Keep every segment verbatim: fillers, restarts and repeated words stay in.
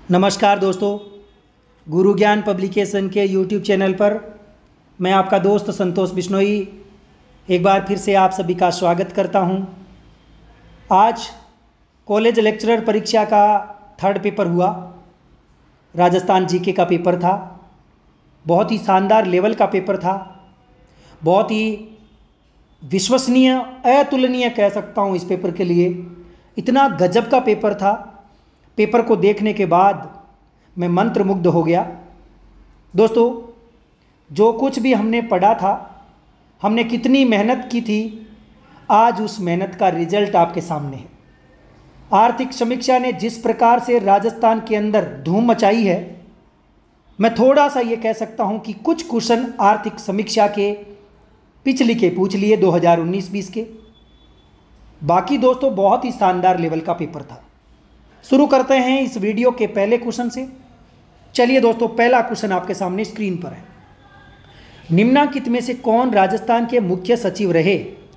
नमस्कार दोस्तों, गुरु ज्ञान पब्लिकेशन के यूट्यूब चैनल पर मैं आपका दोस्त संतोष बिश्नोई एक बार फिर से आप सभी का स्वागत करता हूं। आज कॉलेज लेक्चरर परीक्षा का थर्ड पेपर हुआ। राजस्थान जीके का पेपर था। बहुत ही शानदार लेवल का पेपर था। बहुत ही विश्वसनीय, अतुलनीय कह सकता हूं इस पेपर के लिए। इतना गजब का पेपर था। पेपर को देखने के बाद मैं मंत्रमुग्ध हो गया। दोस्तों, जो कुछ भी हमने पढ़ा था, हमने कितनी मेहनत की थी, आज उस मेहनत का रिजल्ट आपके सामने है। आर्थिक समीक्षा ने जिस प्रकार से राजस्थान के अंदर धूम मचाई है, मैं थोड़ा सा ये कह सकता हूँ कि कुछ क्वेश्चन आर्थिक समीक्षा के पिछली के पूछ लिए दो हज़ार उन्नीस बीस के। बाकी दोस्तों बहुत ही शानदार लेवल का पेपर था। शुरू करते हैं इस वीडियो के पहले क्वेश्चन से। चलिए दोस्तों, पहला क्वेश्चन आपके सामने स्क्रीन पर है। निम्नलिखित में से कौन राजस्थान के मुख्य सचिव रहे?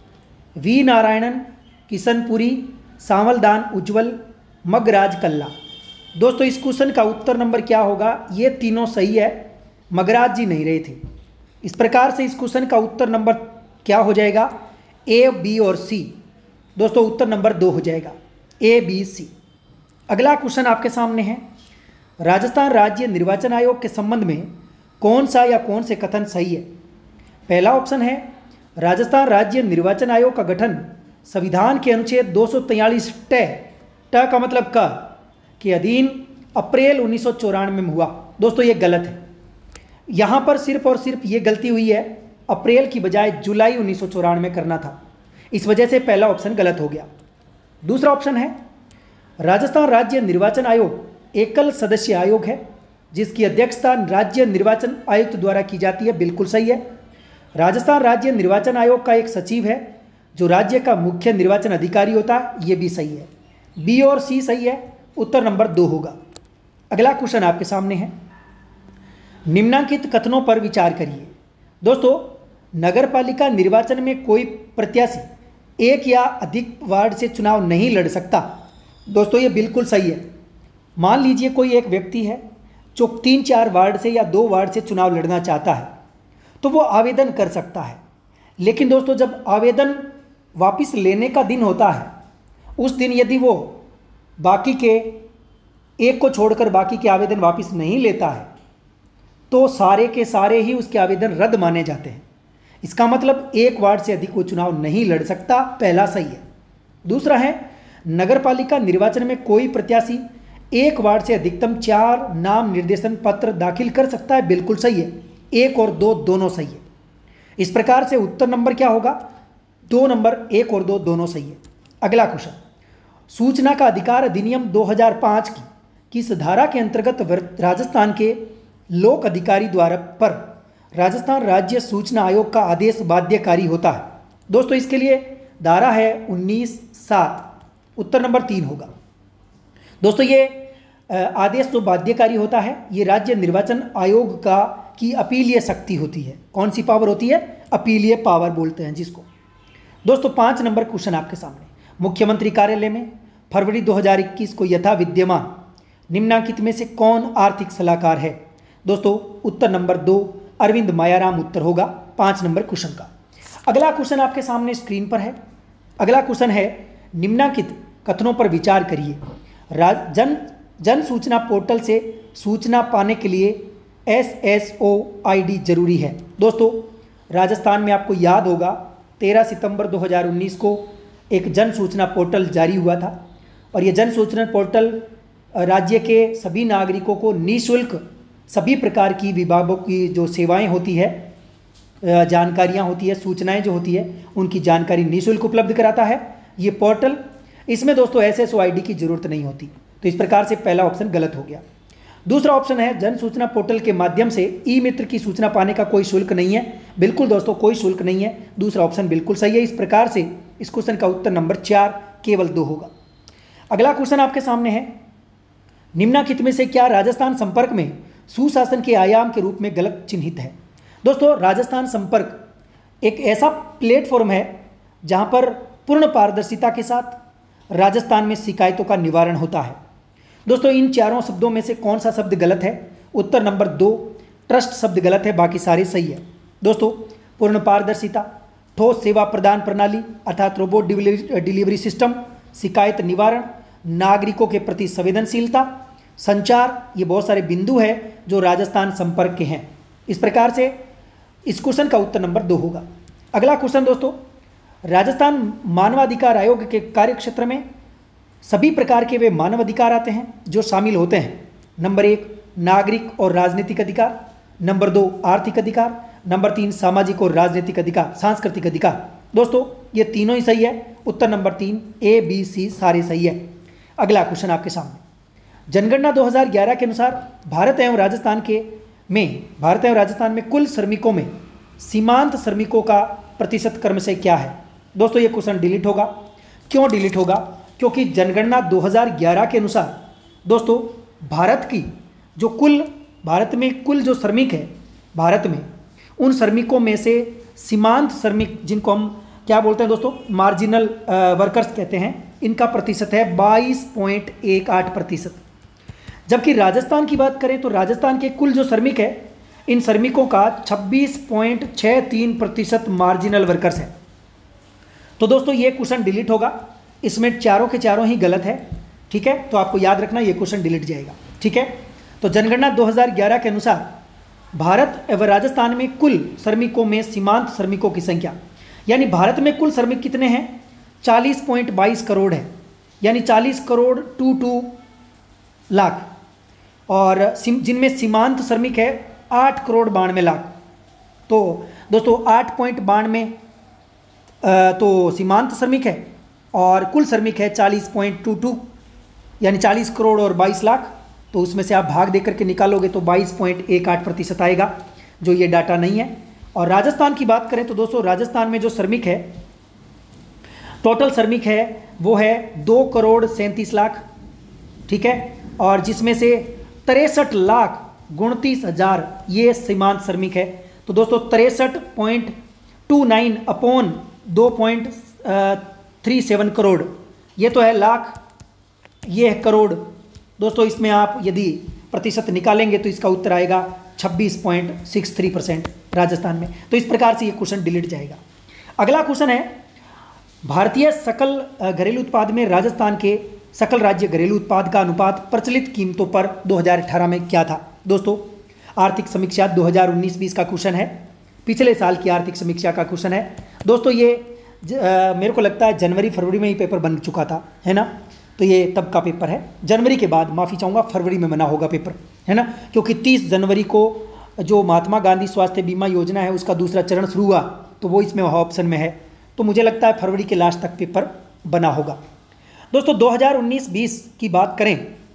वी नारायणन, किशनपुरी, सांवलदान उज्ज्वल, मगराज कल्ला। दोस्तों इस क्वेश्चन का उत्तर नंबर क्या होगा? ये तीनों सही है। मगराज जी नहीं रहे थे। इस प्रकार से इस क्वेश्चन का उत्तर नंबर क्या हो जाएगा? ए, बी और सी। दोस्तों उत्तर नंबर दो हो जाएगा, ए, बी, सी। अगला क्वेश्चन आपके सामने है। राजस्थान राज्य निर्वाचन आयोग के संबंध में कौन सा या कौन से कथन सही है? पहला ऑप्शन है, राजस्थान राज्य निर्वाचन आयोग का गठन संविधान के अनुच्छेद दो सौ तैंतालीस ट ट का मतलब क के अधीन अप्रैल उन्नीस सौ चौरानवे में हुआ। दोस्तों ये गलत है। यहाँ पर सिर्फ और सिर्फ ये गलती हुई है, अप्रैल की बजाय जुलाई उन्नीस सौ चौरानवे करना था। इस वजह से पहला ऑप्शन गलत हो गया। दूसरा ऑप्शन है, राजस्थान राज्य निर्वाचन आयोग एकल सदस्य आयोग है जिसकी अध्यक्षता राज्य निर्वाचन आयुक्त द्वारा की जाती है। बिल्कुल सही है। राजस्थान राज्य निर्वाचन आयोग का एक सचिव है जो राज्य का मुख्य निर्वाचन अधिकारी होता है। ये भी सही है। बी और सी सही है। उत्तर नंबर दो होगा। अगला क्वेश्चन आपके सामने है। निम्नलिखित कथनों पर विचार करिए। दोस्तों, नगरपालिका निर्वाचन में कोई प्रत्याशी एक या अधिक वार्ड से चुनाव नहीं लड़ सकता। दोस्तों ये बिल्कुल सही है। मान लीजिए कोई एक व्यक्ति है जो तीन चार वार्ड से या दो वार्ड से चुनाव लड़ना चाहता है, तो वो आवेदन कर सकता है। लेकिन दोस्तों जब आवेदन वापस लेने का दिन होता है, उस दिन यदि वो बाकी के एक को छोड़कर बाकी के आवेदन वापस नहीं लेता है, तो सारे के सारे ही उसके आवेदन रद्द माने जाते हैं। इसका मतलब एक वार्ड से अधिक वो चुनाव नहीं लड़ सकता। पहला सही है। दूसरा है, नगरपालिका निर्वाचन में कोई प्रत्याशी एक वार्ड से अधिकतम चार नाम निर्देशन पत्र दाखिल कर सकता है। बिल्कुल सही है। एक और दो दोनों सही है। इस प्रकार से उत्तर नंबर क्या होगा? दो नंबर, एक और दो दोनों सही है। अगला क्वेश्चन, सूचना का अधिकार अधिनियम दो हज़ार पाँच की किस धारा के अंतर्गत राजस्थान के लोक अधिकारी द्वारा पर राजस्थान राज्य सूचना आयोग का आदेश बाध्यकारी होता है? दोस्तों इसके लिए धारा है उन्नीस सात। उत्तर नंबर तीन होगा। दोस्तों ये आदेश जो बाध्यकारी होता है, ये राज्य निर्वाचन आयोग का की अपीलीय शक्ति होती है। कौन सी पावर होती है? अपीलीय पावर बोलते हैं जिसको। दोस्तों पाँच नंबर क्वेश्चन आपके सामने। मुख्यमंत्री कार्यालय में फरवरी दो हज़ार इक्कीस को यथा विद्यमान निम्नलिखित में से कौन आर्थिक सलाहकार है? दोस्तों उत्तर नंबर दो, अरविंद मायाराम उत्तर होगा पाँच नंबर क्वेश्चन का। अगला क्वेश्चन आपके सामने स्क्रीन पर है। अगला क्वेश्चन है, निम्नलिखित कथनों पर विचार करिए। जन जन सूचना पोर्टल से सूचना पाने के लिए S S O I D जरूरी है। दोस्तों राजस्थान में आपको याद होगा तेरह सितंबर दो हज़ार उन्नीस को एक जन सूचना पोर्टल जारी हुआ था, और ये जन सूचना पोर्टल राज्य के सभी नागरिकों को निःशुल्क सभी प्रकार की विभागों की जो सेवाएं होती है, जानकारियां होती है, सूचनाएं जो होती है, उनकी जानकारी निःशुल्क उपलब्ध कराता है ये पोर्टल। इसमें दोस्तों S S O I D की जरूरत नहीं होती। तो इस प्रकार से पहला ऑप्शन गलत हो गया। दूसरा ऑप्शन है, जन सूचना पोर्टल के माध्यम से ई मित्र की सूचना पाने का कोई शुल्क नहीं है। बिल्कुल दोस्तों कोई शुल्क नहीं है। दूसरा ऑप्शन बिल्कुल सही है। इस प्रकार से इस क्वेश्चन का उत्तर नंबर चार, केवल दो होगा। अगला क्वेश्चन आपके सामने है। निम्नलिखित में से क्या राजस्थान संपर्क में सुशासन के आयाम के रूप में गलत चिन्हित है? दोस्तों राजस्थान संपर्क एक ऐसा प्लेटफॉर्म है जहां पर पूर्ण पारदर्शिता के साथ राजस्थान में शिकायतों का निवारण होता है। दोस्तों इन चारों शब्दों में से कौन सा शब्द गलत है? उत्तर नंबर दो, ट्रस्ट शब्द गलत है, बाकी सारे सही है। दोस्तों पूर्ण पारदर्शिता, ठोस सेवा प्रदान प्रणाली अर्थात रोबोट डिलीवरी सिस्टम, शिकायत निवारण, नागरिकों के प्रति संवेदनशीलता, संचार, ये बहुत सारे बिंदु हैं जो राजस्थान संपर्क के हैं। इस प्रकार से इस क्वेश्चन का उत्तर नंबर दो होगा। अगला क्वेश्चन दोस्तों, राजस्थान मानवाधिकार आयोग के कार्यक्षेत्र में सभी प्रकार के वे मानवाधिकार आते हैं जो शामिल होते हैं। नंबर एक नागरिक और राजनीतिक अधिकार, नंबर दो आर्थिक अधिकार, नंबर तीन सामाजिक और राजनीतिक अधिकार, सांस्कृतिक अधिकार। दोस्तों ये तीनों ही सही है, उत्तर नंबर तीन ए बी सी सारे सही है। अगला क्वेश्चन आपके सामने, जनगणना दो हज़ार ग्यारह के अनुसार भारत एवं राजस्थान के में भारत एवं राजस्थान में कुल श्रमिकों में सीमांत श्रमिकों का प्रतिशत क्रमशः क्या है? दोस्तों ये क्वेश्चन डिलीट होगा। क्यों डिलीट होगा? क्योंकि जनगणना दो हज़ार ग्यारह के अनुसार दोस्तों भारत की जो कुल भारत में कुल जो श्रमिक है भारत में, उन श्रमिकों में से सीमांत श्रमिक जिनको हम क्या बोलते हैं दोस्तों, मार्जिनल वर्कर्स कहते हैं, इनका प्रतिशत है बाईस पॉइंट एक आठ प्रतिशत। जबकि राजस्थान की बात करें तो राजस्थान के कुल जो श्रमिक है, इन श्रमिकों का छब्बीस पॉइंट छह तीन प्रतिशत मार्जिनल वर्कर्स है। तो दोस्तों ये क्वेश्चन डिलीट होगा, इसमें चारों के चारों ही गलत है। ठीक है, तो आपको याद रखना ये क्वेश्चन डिलीट जाएगा। ठीक है, तो जनगणना दो हज़ार ग्यारह के अनुसार भारत एवं राजस्थान में कुल श्रमिकों में सीमांत श्रमिकों की संख्या, यानी भारत में कुल श्रमिक कितने हैं? चालीस पॉइंट बाईस करोड़ है, यानी चालीस करोड़ टू टू लाख, और जिनमें सीमांत श्रमिक है आठ करोड़ बानवे लाख। तो दोस्तों आठ पॉइंट बानवे तो सीमांत श्रमिक है और कुल श्रमिक है चालीस पॉइंट टू टू, यानी चालीस करोड़ और बाईस लाख। तो उसमें से आप भाग दे करके निकालोगे तो बाईस पॉइंट एक आठ प्रतिशत आएगा, जो ये डाटा नहीं है। और राजस्थान की बात करें तो दोस्तों राजस्थान में जो श्रमिक है, टोटल श्रमिक है वो है दो करोड़ सैंतीस लाख। ठीक है, और जिसमें से तिरसठ लाख उनतीस हज़ार ये सीमांत श्रमिक है। तो दोस्तों तिरसठ पॉइंट टू नाइन अपॉन दो पॉइंट थ्री सेवन करोड़, ये तो है लाख, ये है करोड़। दोस्तों इसमें आप यदि प्रतिशत निकालेंगे तो इसका उत्तर आएगा छब्बीस point six three percent Rajasthan में। तो इस प्रकार से ये क्वेश्चन डिलीट जाएगा। अगला क्वेश्चन है, भारतीय सकल घरेलू उत्पाद में राजस्थान के सकल राज्य घरेलू उत्पाद का अनुपात प्रचलित कीमतों पर दो हज़ार अठारह में क्या था? दोस्तों आर्थिक समीक्षा दो हज़ार उन्नीस बीस का क्वेश्चन है, पिछले साल की आर्थिक समीक्षा का क्वेश्चन है। दोस्तों ये ज, आ, मेरे को लगता है जनवरी फरवरी में ही पेपर बन चुका था, है ना? तो ये तब का पेपर है, जनवरी के बाद, माफ़ी चाहूँगा, फरवरी में बना होगा पेपर, है ना? क्योंकि तीस जनवरी को जो महात्मा गांधी स्वास्थ्य बीमा योजना है उसका दूसरा चरण शुरू हुआ, तो वो इसमें ऑप्शन में है। तो मुझे लगता है फरवरी के लास्ट तक पेपर बना होगा। दोस्तों दो हज़ार उन्नीस बीस की बात करें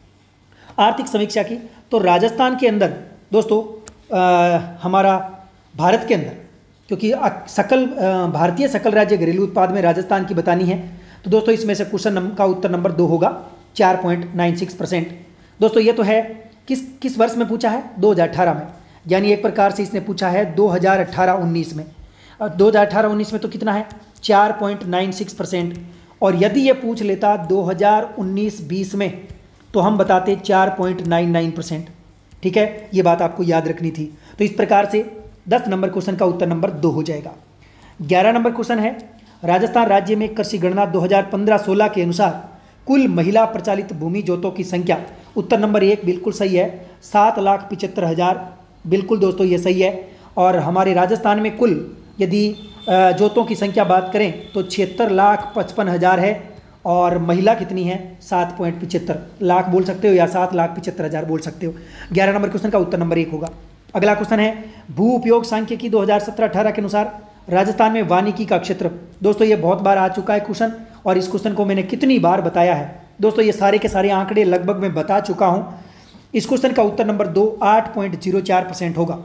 आर्थिक समीक्षा की, तो राजस्थान के अंदर दोस्तों आ, हमारा भारत के अंदर, क्योंकि सकल भारतीय सकल राज्य घरेलू उत्पाद में राजस्थान की बतानी है, तो दोस्तों इसमें से क्वेश्चन का उत्तर नंबर दो होगा, चार पॉइंट नाइन सिक्स परसेंट। दोस्तों ये तो है किस किस वर्ष में पूछा है? दो हज़ार अठारह में, यानी एक प्रकार से इसने पूछा है दो हज़ार अठारह उन्नीस में। और दो हज़ार अठारह उन्नीस में तो कितना है? चार पॉइंट नाइन सिक्स परसेंट। और यदि ये पूछ लेता दो हज़ार उन्नीस बीस में तो हम बताते चार पॉइंट नाइन नाइन परसेंट। ठीक है, ये बात आपको याद रखनी थी। तो इस प्रकार से दस नंबर क्वेश्चन का उत्तर नंबर दो हो जाएगा। ग्यारह नंबर क्वेश्चन है, राजस्थान राज्य में कृषि गणना दो हज़ार पंद्रह सोलह के अनुसार कुल महिला प्रचालित भूमि जोतों की संख्या, उत्तर नंबर एक बिल्कुल सही है, सात लाख पिचहत्तर हज़ार, बिल्कुल दोस्तों ये सही है। और हमारे राजस्थान में कुल यदि जोतों की संख्या बात करें तो छिहत्तर लाख पचपन हज़ार है, और महिला कितनी है? सात पॉइंट पिचहत्तर लाख बोल सकते हो या सात लाख पिचहत्तर हज़ार बोल सकते हो। ग्यारह नंबर क्वेश्चन का उत्तर नंबर एक होगा। अगला क्वेश्चन है, भू उपयोग सांख्यिकी दो हज़ार सत्रह अठारह के अनुसार राजस्थान में वानिकी का क्षेत्र। दोस्तों ये बहुत बार आ चुका है क्वेश्चन, और इस क्वेश्चन को मैंने कितनी बार बताया है दोस्तों, ये सारे के सारे आंकड़े लगभग मैं बता चुका हूँ। इस क्वेश्चन का उत्तर नंबर दो आठ पॉइंट जीरो चार परसेंट होगा।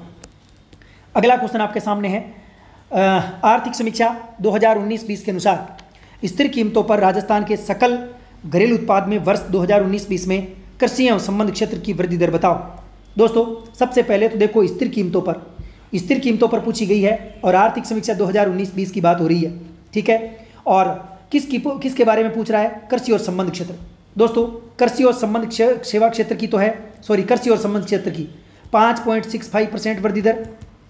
अगला क्वेश्चन आपके सामने है, आर्थिक समीक्षा दो हज़ार उन्नीस बीस के अनुसार स्थिर कीमतों पर राजस्थान के सकल घरेलू उत्पाद में वर्ष दो हज़ार उन्नीस बीस में कृषि एवं संबंध क्षेत्र की वृद्धि दर बताओ। दोस्तों सबसे पहले तो देखो स्थिर कीमतों पर स्थिर कीमतों पर पूछी गई है, और आर्थिक समीक्षा दो हज़ार उन्नीस बीस की बात हो रही है। ठीक है, और किस की किसके बारे में पूछ रहा है? कृषि और संबंध क्षेत्र। दोस्तों कृषि और संबंध क्षे- सेवा क्षेत्र की तो है, सॉरी कृषि और संबंध क्षेत्र की पाँच पॉइंट सिक्स फाइव परसेंट वृद्धि दर,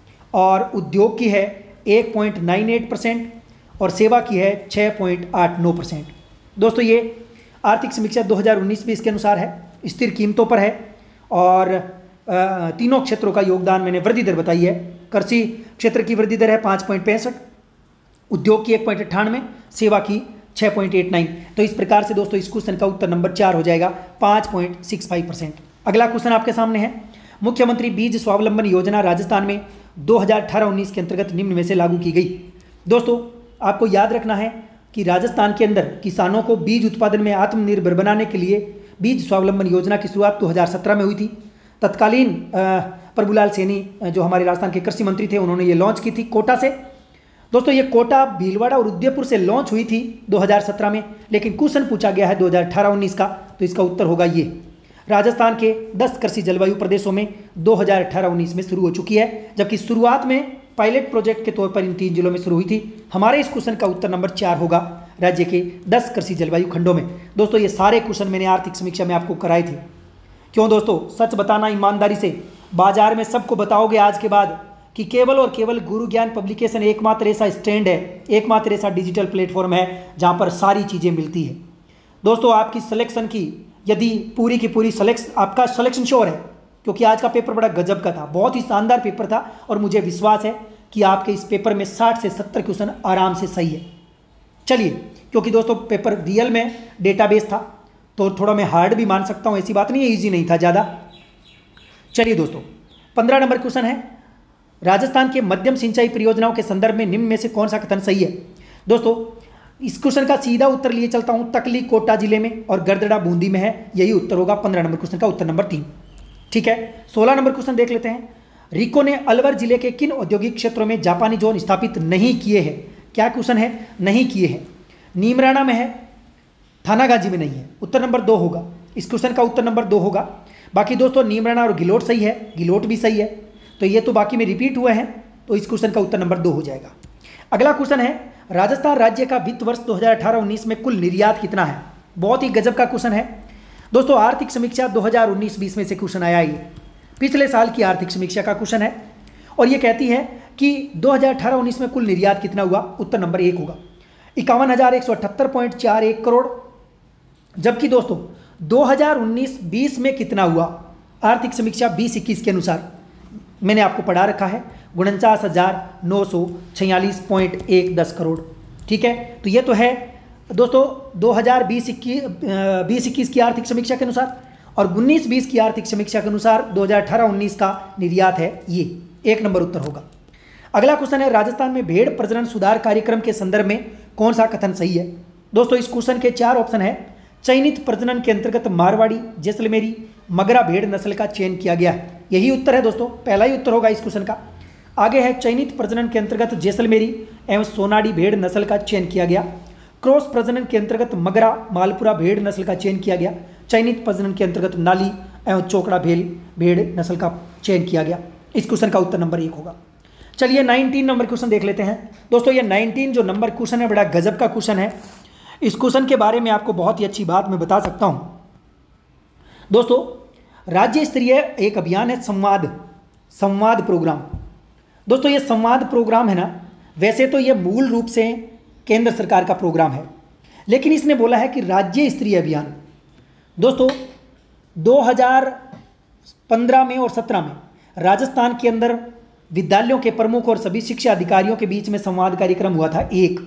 और उद्योग की है एक पॉइंट नाइन एट परसेंट और सेवा की है छः पॉइंट आठ नौ परसेंट। दोस्तों ये आर्थिक समीक्षा दो हज़ार उन्नीस बीस के अनुसार है, स्थिर कीमतों पर है और अ, तीनों क्षेत्रों का योगदान मैंने वृद्धि दर बताई है। कृषि क्षेत्र की वृद्धि दर है पाँच पॉइंट पैंसठ, उद्योग की एक पॉइंट अट्ठानवे, सेवा की छः पॉइंट एट नाइन। तो इस प्रकार से दोस्तों इस क्वेश्चन का उत्तर नंबर चार हो जाएगा, पाँच पॉइंट सिक्स फाइव परसेंट। अगला क्वेश्चन आपके सामने है, मुख्यमंत्री बीज स्वावलंबन योजना राजस्थान में दो हज़ार अठारह उन्नीस के अंतर्गत निम्न में से लागू की गई। दोस्तों आपको याद रखना है कि राजस्थान के अंदर किसानों को बीज उत्पादन में आत्मनिर्भर बनाने के लिए बीज स्वावलंबन योजना की शुरुआत दो हज़ार सत्रह में हुई थी। तत्कालीन प्रभुलाल सैनी जो हमारे राजस्थान के कृषि मंत्री थे, उन्होंने ये लॉन्च की थी कोटा से। दोस्तों ये कोटा, भीलवाड़ा और उदयपुर से लॉन्च हुई थी दो हज़ार सत्रह में, लेकिन क्वेश्चन पूछा गया है दो हज़ार अठारह उन्नीस का, तो इसका उत्तर होगा ये। राजस्थान के दस कृषि जलवायु प्रदेशों में दो हज़ार अठारह उन्नीस में शुरू हो चुकी है, जबकि शुरुआत में पायलट प्रोजेक्ट के तौर पर इन तीन जिलों में शुरू हुई थी। हमारे इस क्वेश्चन का उत्तर नंबर चार होगा, राज्य के दस कृषि जलवायु खंडों में। दोस्तों ये सारे क्वेश्चन मैंने आर्थिक समीक्षा में आपको कराए थे। क्यों दोस्तों, सच बताना ईमानदारी से, बाजार में सबको बताओगे आज के बाद कि केवल और केवल गुरु ज्ञान पब्लिकेशन एकमात्र ऐसा स्टैंड है, एकमात्र ऐसा डिजिटल प्लेटफॉर्म है जहां पर सारी चीज़ें मिलती है। दोस्तों आपकी सिलेक्शन की यदि पूरी की पूरी सलेक्शन, आपका सिलेक्शन श्योर है, क्योंकि आज का पेपर बड़ा गजब का था, बहुत ही शानदार पेपर था और मुझे विश्वास है कि आपके इस पेपर में साठ से सत्तर क्वेश्चन आराम से सही है। चलिए, क्योंकि दोस्तों पेपर रियल में डेटाबेस था तो थोड़ा मैं हार्ड भी मान सकता हूँ, ऐसी बात नहीं है, ईजी नहीं था ज़्यादा। चलिए दोस्तों, पंद्रह नंबर क्वेश्चन है, राजस्थान के मध्यम सिंचाई परियोजनाओं के संदर्भ में निम्न में से कौन सा कथन सही है। दोस्तों इस क्वेश्चन का सीधा उत्तर लिए चलता हूँ, तकली कोटा जिले में और गरदड़ा बूंदी में है, यही उत्तर होगा पंद्रह नंबर क्वेश्चन का उत्तर नंबर तीन। ठीक है, सोलह नंबर क्वेश्चन देख लेते हैं, रिको ने अलवर जिले के किन औद्योगिक क्षेत्रों में जापानी जोन स्थापित नहीं किए हैं। क्या क्वेश्चन है, नहीं किए हैं। नीमराणा में है, थानागाजी में नहीं है, उत्तर नंबर दो होगा। इस क्वेश्चन का उत्तर नंबर दो होगा। बाकी दोस्तों नीमराणा और गिलोट सही है, गिलोट भी सही है, तो ये तो बाकी में रिपीट हुए हैं, तो इस क्वेश्चन का उत्तर नंबर दो हो जाएगा। अगला क्वेश्चन है, राजस्थान राज्य का वित्त वर्ष दो हज़ार अठारह उन्नीस में कुल निर्यात कितना है। बहुत ही गजब का क्वेश्चन है दोस्तों, आर्थिक समीक्षा दो हज़ार उन्नीस बीस में से क्वेश्चन आया, ये पिछले साल की आर्थिक समीक्षा का क्वेश्चन है और ये कहती है कि दो हज़ार अठारह उन्नीस में कुल निर्यात कितना हुआ, उत्तर नंबर एक होगा, इक्यावन हज़ार एक सौ अठहत्तर पॉइंट चार एक करोड़। जबकि दोस्तों दो हज़ार उन्नीस बीस में कितना हुआ, आर्थिक समीक्षा बीस इक्कीस के अनुसार मैंने आपको पढ़ा रखा है, उनचास हज़ार नौ सौ छियालीस पॉइंट एक दस करोड़। ठीक है, तो ये तो है दोस्तों दो हज़ार बीस इक्कीस बीस इक्कीस की आर्थिक समीक्षा के अनुसार, और उन्नीस बीस की आर्थिक समीक्षा के अनुसार दो हज़ार अठारह उन्नीस का निर्यात है, ये एक नंबर उत्तर होगा। अगला क्वेश्चन है, राजस्थान में भेड़ प्रजनन सुधार कार्यक्रम के संदर्भ में कौन सा कथन सही है। दोस्तों इस क्वेश्चन के चार ऑप्शन है, चयनित प्रजनन के अंतर्गत मारवाड़ी, जैसलमेरी, मगरा भेड़ नस्ल का चयन किया गया है, यही उत्तर है दोस्तों, पहला ही उत्तर होगा इस क्वेश्चन का। आगे है, चयनित प्रजनन के अंतर्गत जैसलमेरी एवं सोनाडी भेड़ नस्ल का चयन किया गया। क्रॉस प्रजनन के अंतर्गत मगरा मालपुरा भेड़ नस्ल का चयन किया गया। चयनित प्रजनन के अंतर्गत नाली एवं चोकड़ा भेल भेड़ नस्ल का चयन किया गया। इस क्वेश्चन का उत्तर नंबर एक होगा। चलिए नाइनटीन नंबर क्वेश्चन देख लेते हैं दोस्तों। ये नाइनटीन जो नंबर क्वेश्चन है बड़ा गजब का क्वेश्चन है। इस क्वेश्चन के बारे में आपको बहुत ही अच्छी बात मैं बता सकता हूँ दोस्तों। राज्य स्तरीय एक अभियान है संवाद संवाद प्रोग्राम। दोस्तों ये संवाद प्रोग्राम है ना, वैसे तो ये मूल रूप से केंद्र सरकार का प्रोग्राम है, लेकिन इसने बोला है कि राज्य स्तरीय अभियान। दोस्तों दो हज़ार पंद्रह में और सत्रह में राजस्थान के अंदर विद्यालयों के प्रमुख और सभी शिक्षा अधिकारियों के बीच में संवाद कार्यक्रम हुआ था एक।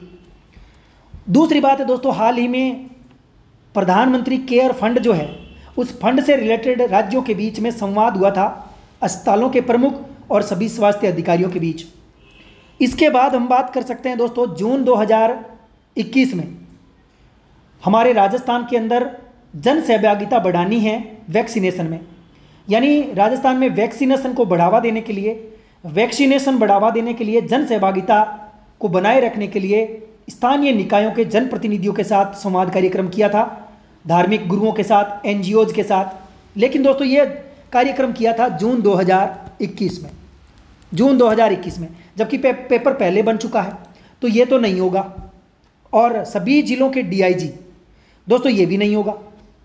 दूसरी बात है दोस्तों, हाल ही में प्रधानमंत्री केयर फंड जो है उस फंड से रिलेटेड राज्यों के बीच में संवाद हुआ था अस्पतालों के प्रमुख और सभी स्वास्थ्य अधिकारियों के बीच। इसके बाद हम बात कर सकते हैं दोस्तों, जून दो हज़ार इक्कीस में हमारे राजस्थान के अंदर जन सहभागिता बढ़ानी है वैक्सीनेशन में, यानी राजस्थान में वैक्सीनेशन को बढ़ावा देने के लिए वैक्सीनेशन बढ़ावा देने के लिए जन सहभागिता को बनाए रखने के लिए स्थानीय निकायों के जनप्रतिनिधियों के साथ संवाद कार्यक्रम किया था, धार्मिक गुरुओं के साथ, एनजीओज के साथ। लेकिन दोस्तों ये कार्यक्रम किया था जून दो हज़ार इक्कीस में जून दो हज़ार इक्कीस में, जबकि पे, पेपर पहले बन चुका है, तो ये तो नहीं होगा। और सभी जिलों के डीआईजी दोस्तों ये भी नहीं होगा।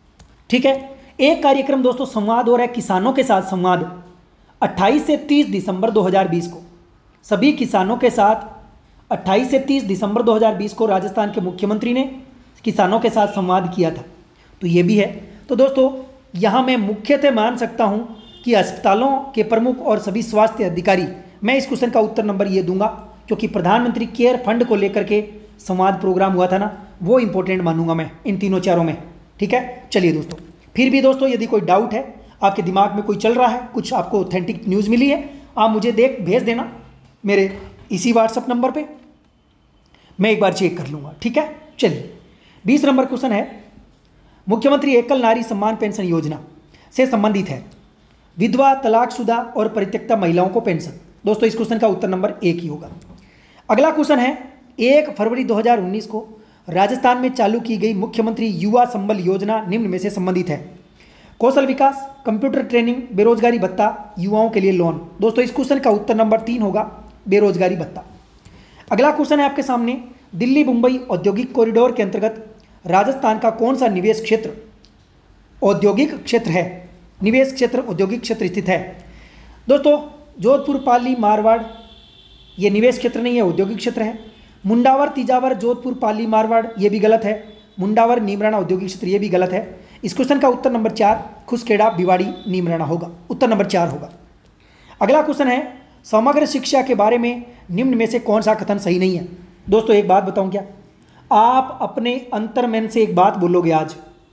ठीक है। एक कार्यक्रम दोस्तों संवाद हो रहा है किसानों के साथ संवाद, अट्ठाईस से तीस दिसंबर दो हज़ार बीस को सभी किसानों के साथ अट्ठाईस से तीस दिसंबर दो हज़ार बीस को राजस्थान के मुख्यमंत्री ने किसानों के साथ संवाद किया था, तो ये भी है। तो दोस्तों यहाँ मैं मुख्यतः मान सकता हूँ कि अस्पतालों के प्रमुख और सभी स्वास्थ्य अधिकारी, मैं इस क्वेश्चन का उत्तर नंबर ये दूंगा क्योंकि प्रधानमंत्री केयर फंड को लेकर के संवाद प्रोग्राम हुआ था ना, वो इंपॉर्टेंट मानूंगा मैं इन तीनों चारों में। ठीक है, चलिए दोस्तों, फिर भी दोस्तों यदि कोई डाउट है, आपके दिमाग में कोई चल रहा है, कुछ आपको ऑथेंटिक न्यूज़ मिली है, आप मुझे देख भेज देना मेरे इसी व्हाट्सएप नंबर पे, मैं एक बार चेक कर लूँगा। ठीक है, चलिए बीस नंबर क्वेश्चन है, मुख्यमंत्री एकल नारी सम्मान पेंशन योजना से संबंधित है विधवा, तलाकशुदा और परित्यक्ता महिलाओं को पेंशन। दोस्तों इस क्वेश्चन का उत्तर नंबर एक ही होगा। अगला क्वेश्चन है, एक फरवरी दो हज़ार उन्नीस को राजस्थान में चालू की गई मुख्यमंत्री युवा संबल योजना निम्न में से संबंधित है, कौशल विकास, कंप्यूटर ट्रेनिंग, बेरोजगारी भत्ता, युवाओं के लिए लोन। दोस्तों इस क्वेश्चन का उत्तर नंबर तीन होगा, बेरोजगारी भत्ता। अगला क्वेश्चन है आपके सामने, दिल्ली मुंबई औद्योगिक कॉरिडोर के अंतर्गत राजस्थान का कौन सा निवेश क्षेत्र औद्योगिक क्षेत्र है, निवेश क्षेत्र औद्योगिक क्षेत्र स्थित है। दोस्तों जोधपुर, पाली, मारवाड़ ये निवेश क्षेत्र नहीं है, औद्योगिक क्षेत्र है। मुंडावर, तीजावर, जोधपुर, पाली, मारवाड़ ये भी गलत है। मुंडावर, नीमराना औद्योगिक क्षेत्र ये भी गलत है। इस क्वेश्चन का उत्तर नंबर चार, खुसखेड़ा, भिवाड़ी, नीमराना होगा, उत्तर नंबर चार होगा। अगला क्वेश्चन है, समग्र शिक्षा के बारे में निम्न में से कौन सा कथन सही नहीं है। दोस्तों एक बात बताऊं क्या, आप अपने अंतर्मन से एक बात बोलोगे आज,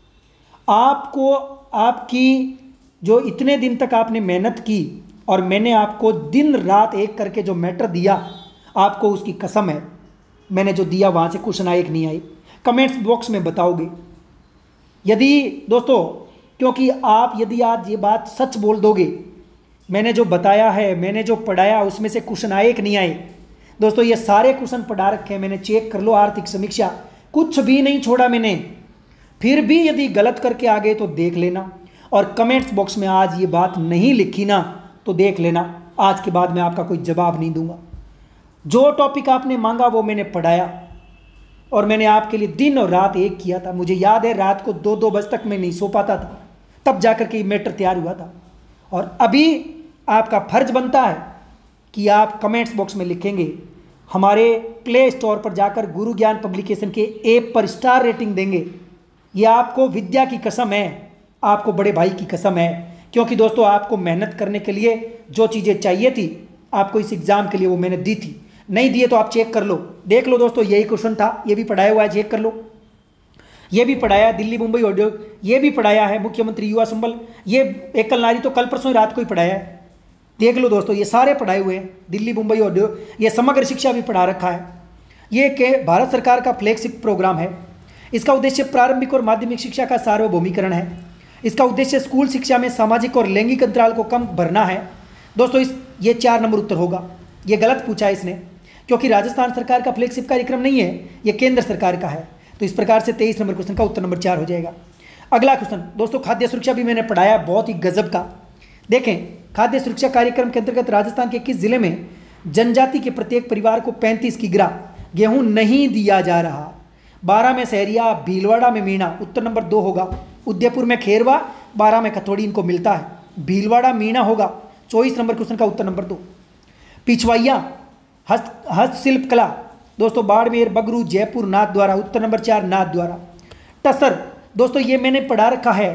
आपको आपकी जो इतने दिन तक आपने मेहनत की और मैंने आपको दिन रात एक करके जो मैटर दिया, आपको उसकी कसम है, मैंने जो दिया वहाँ से क्वेश्चन आए कि नहीं आए, कमेंट्स बॉक्स में बताओगे। यदि दोस्तों, क्योंकि आप यदि आज ये बात सच बोल दोगे, मैंने जो बताया है, मैंने जो पढ़ाया, उसमें से क्वेश्चन आए कि नहीं आए। दोस्तों ये सारे क्वेश्चन पढ़ा रखे हैं मैंने, चेक कर लो, आर्थिक समीक्षा कुछ भी नहीं छोड़ा मैंने। फिर भी यदि गलत करके आ गए तो देख लेना, और कमेंट्स बॉक्स में आज ये बात नहीं लिखी ना तो देख लेना, आज के बाद मैं आपका कोई जवाब नहीं दूंगा। जो टॉपिक आपने मांगा वो मैंने पढ़ाया और मैंने आपके लिए दिन और रात एक किया था। मुझे याद है रात को दो दो बजे तक मैं नहीं सो पाता था, तब जाकर के ये मैटर तैयार हुआ था। और अभी आपका फर्ज बनता है कि आप कमेंट्स बॉक्स में लिखेंगे, हमारे प्ले स्टोर पर जाकर गुरु ज्ञान पब्लिकेशन के ऐप पर स्टार रेटिंग देंगे। ये आपको विद्या की कसम है, आपको बड़े भाई की कसम है, क्योंकि दोस्तों आपको मेहनत करने के लिए जो चीज़ें चाहिए थी आपको इस एग्ज़ाम के लिए वो मैंने दी थी। नहीं दिए तो आप चेक कर लो, देख लो दोस्तों, यही क्वेश्चन था, ये भी पढ़ाया हुआ है, चेक कर लो। ये भी पढ़ाया, दिल्ली मुंबई उद्योग ये भी पढ़ाया है, मुख्यमंत्री युवा संबल, ये एकल नारी तो कल परसों ही रात को ही पढ़ाया है, देख लो दोस्तों, ये सारे पढ़ाए हुए हैं। दिल्ली मुंबई उद्योग, ये समग्र शिक्षा भी पढ़ा रखा है। ये के भारत सरकार का फ्लैगशिप प्रोग्राम है। इसका उद्देश्य प्रारंभिक और माध्यमिक शिक्षा का सार्वभौमिकरण है। इसका उद्देश्य स्कूल शिक्षा में सामाजिक और लैंगिक अंतराल को कम भरना है। दोस्तों इस ये चार नंबर उत्तर होगा, ये गलत पूछा है इसने, क्योंकि राजस्थान सरकार का फ्लैगशिप कार्यक्रम नहीं है, ये केंद्र सरकार का है। तो इस प्रकार से तेईस नंबर क्वेश्चन का उत्तर नंबर चार हो जाएगा। अगला क्वेश्चन दोस्तों, खाद्य सुरक्षा भी मैंने पढ़ाया, बहुत ही गजब का। देखें, खाद्य सुरक्षा कार्यक्रम के अंतर्गत राजस्थान के किस जिले में जनजाति के प्रत्येक परिवार को पैंतीस किग्रा गेहूं नहीं दिया जा रहा। बारह में सहरिया, भीलवाड़ा में मीणा, उत्तर नंबर दो होगा। उदयपुर में खेरवा, बारह में कथोड़ी इनको मिलता है, भीलवाड़ा मीणा होगा। चौबीस नंबर क्वेश्चन का उत्तर नंबर दो। पिछवाइया, हस्त हस्तशिल्प कला, दोस्तों बाड़मेर, बगरू, जयपुर, नाथ द्वारा, उत्तर नंबर चार नाथ द्वारा। टसर, दोस्तों ये मैंने पढ़ा रखा है,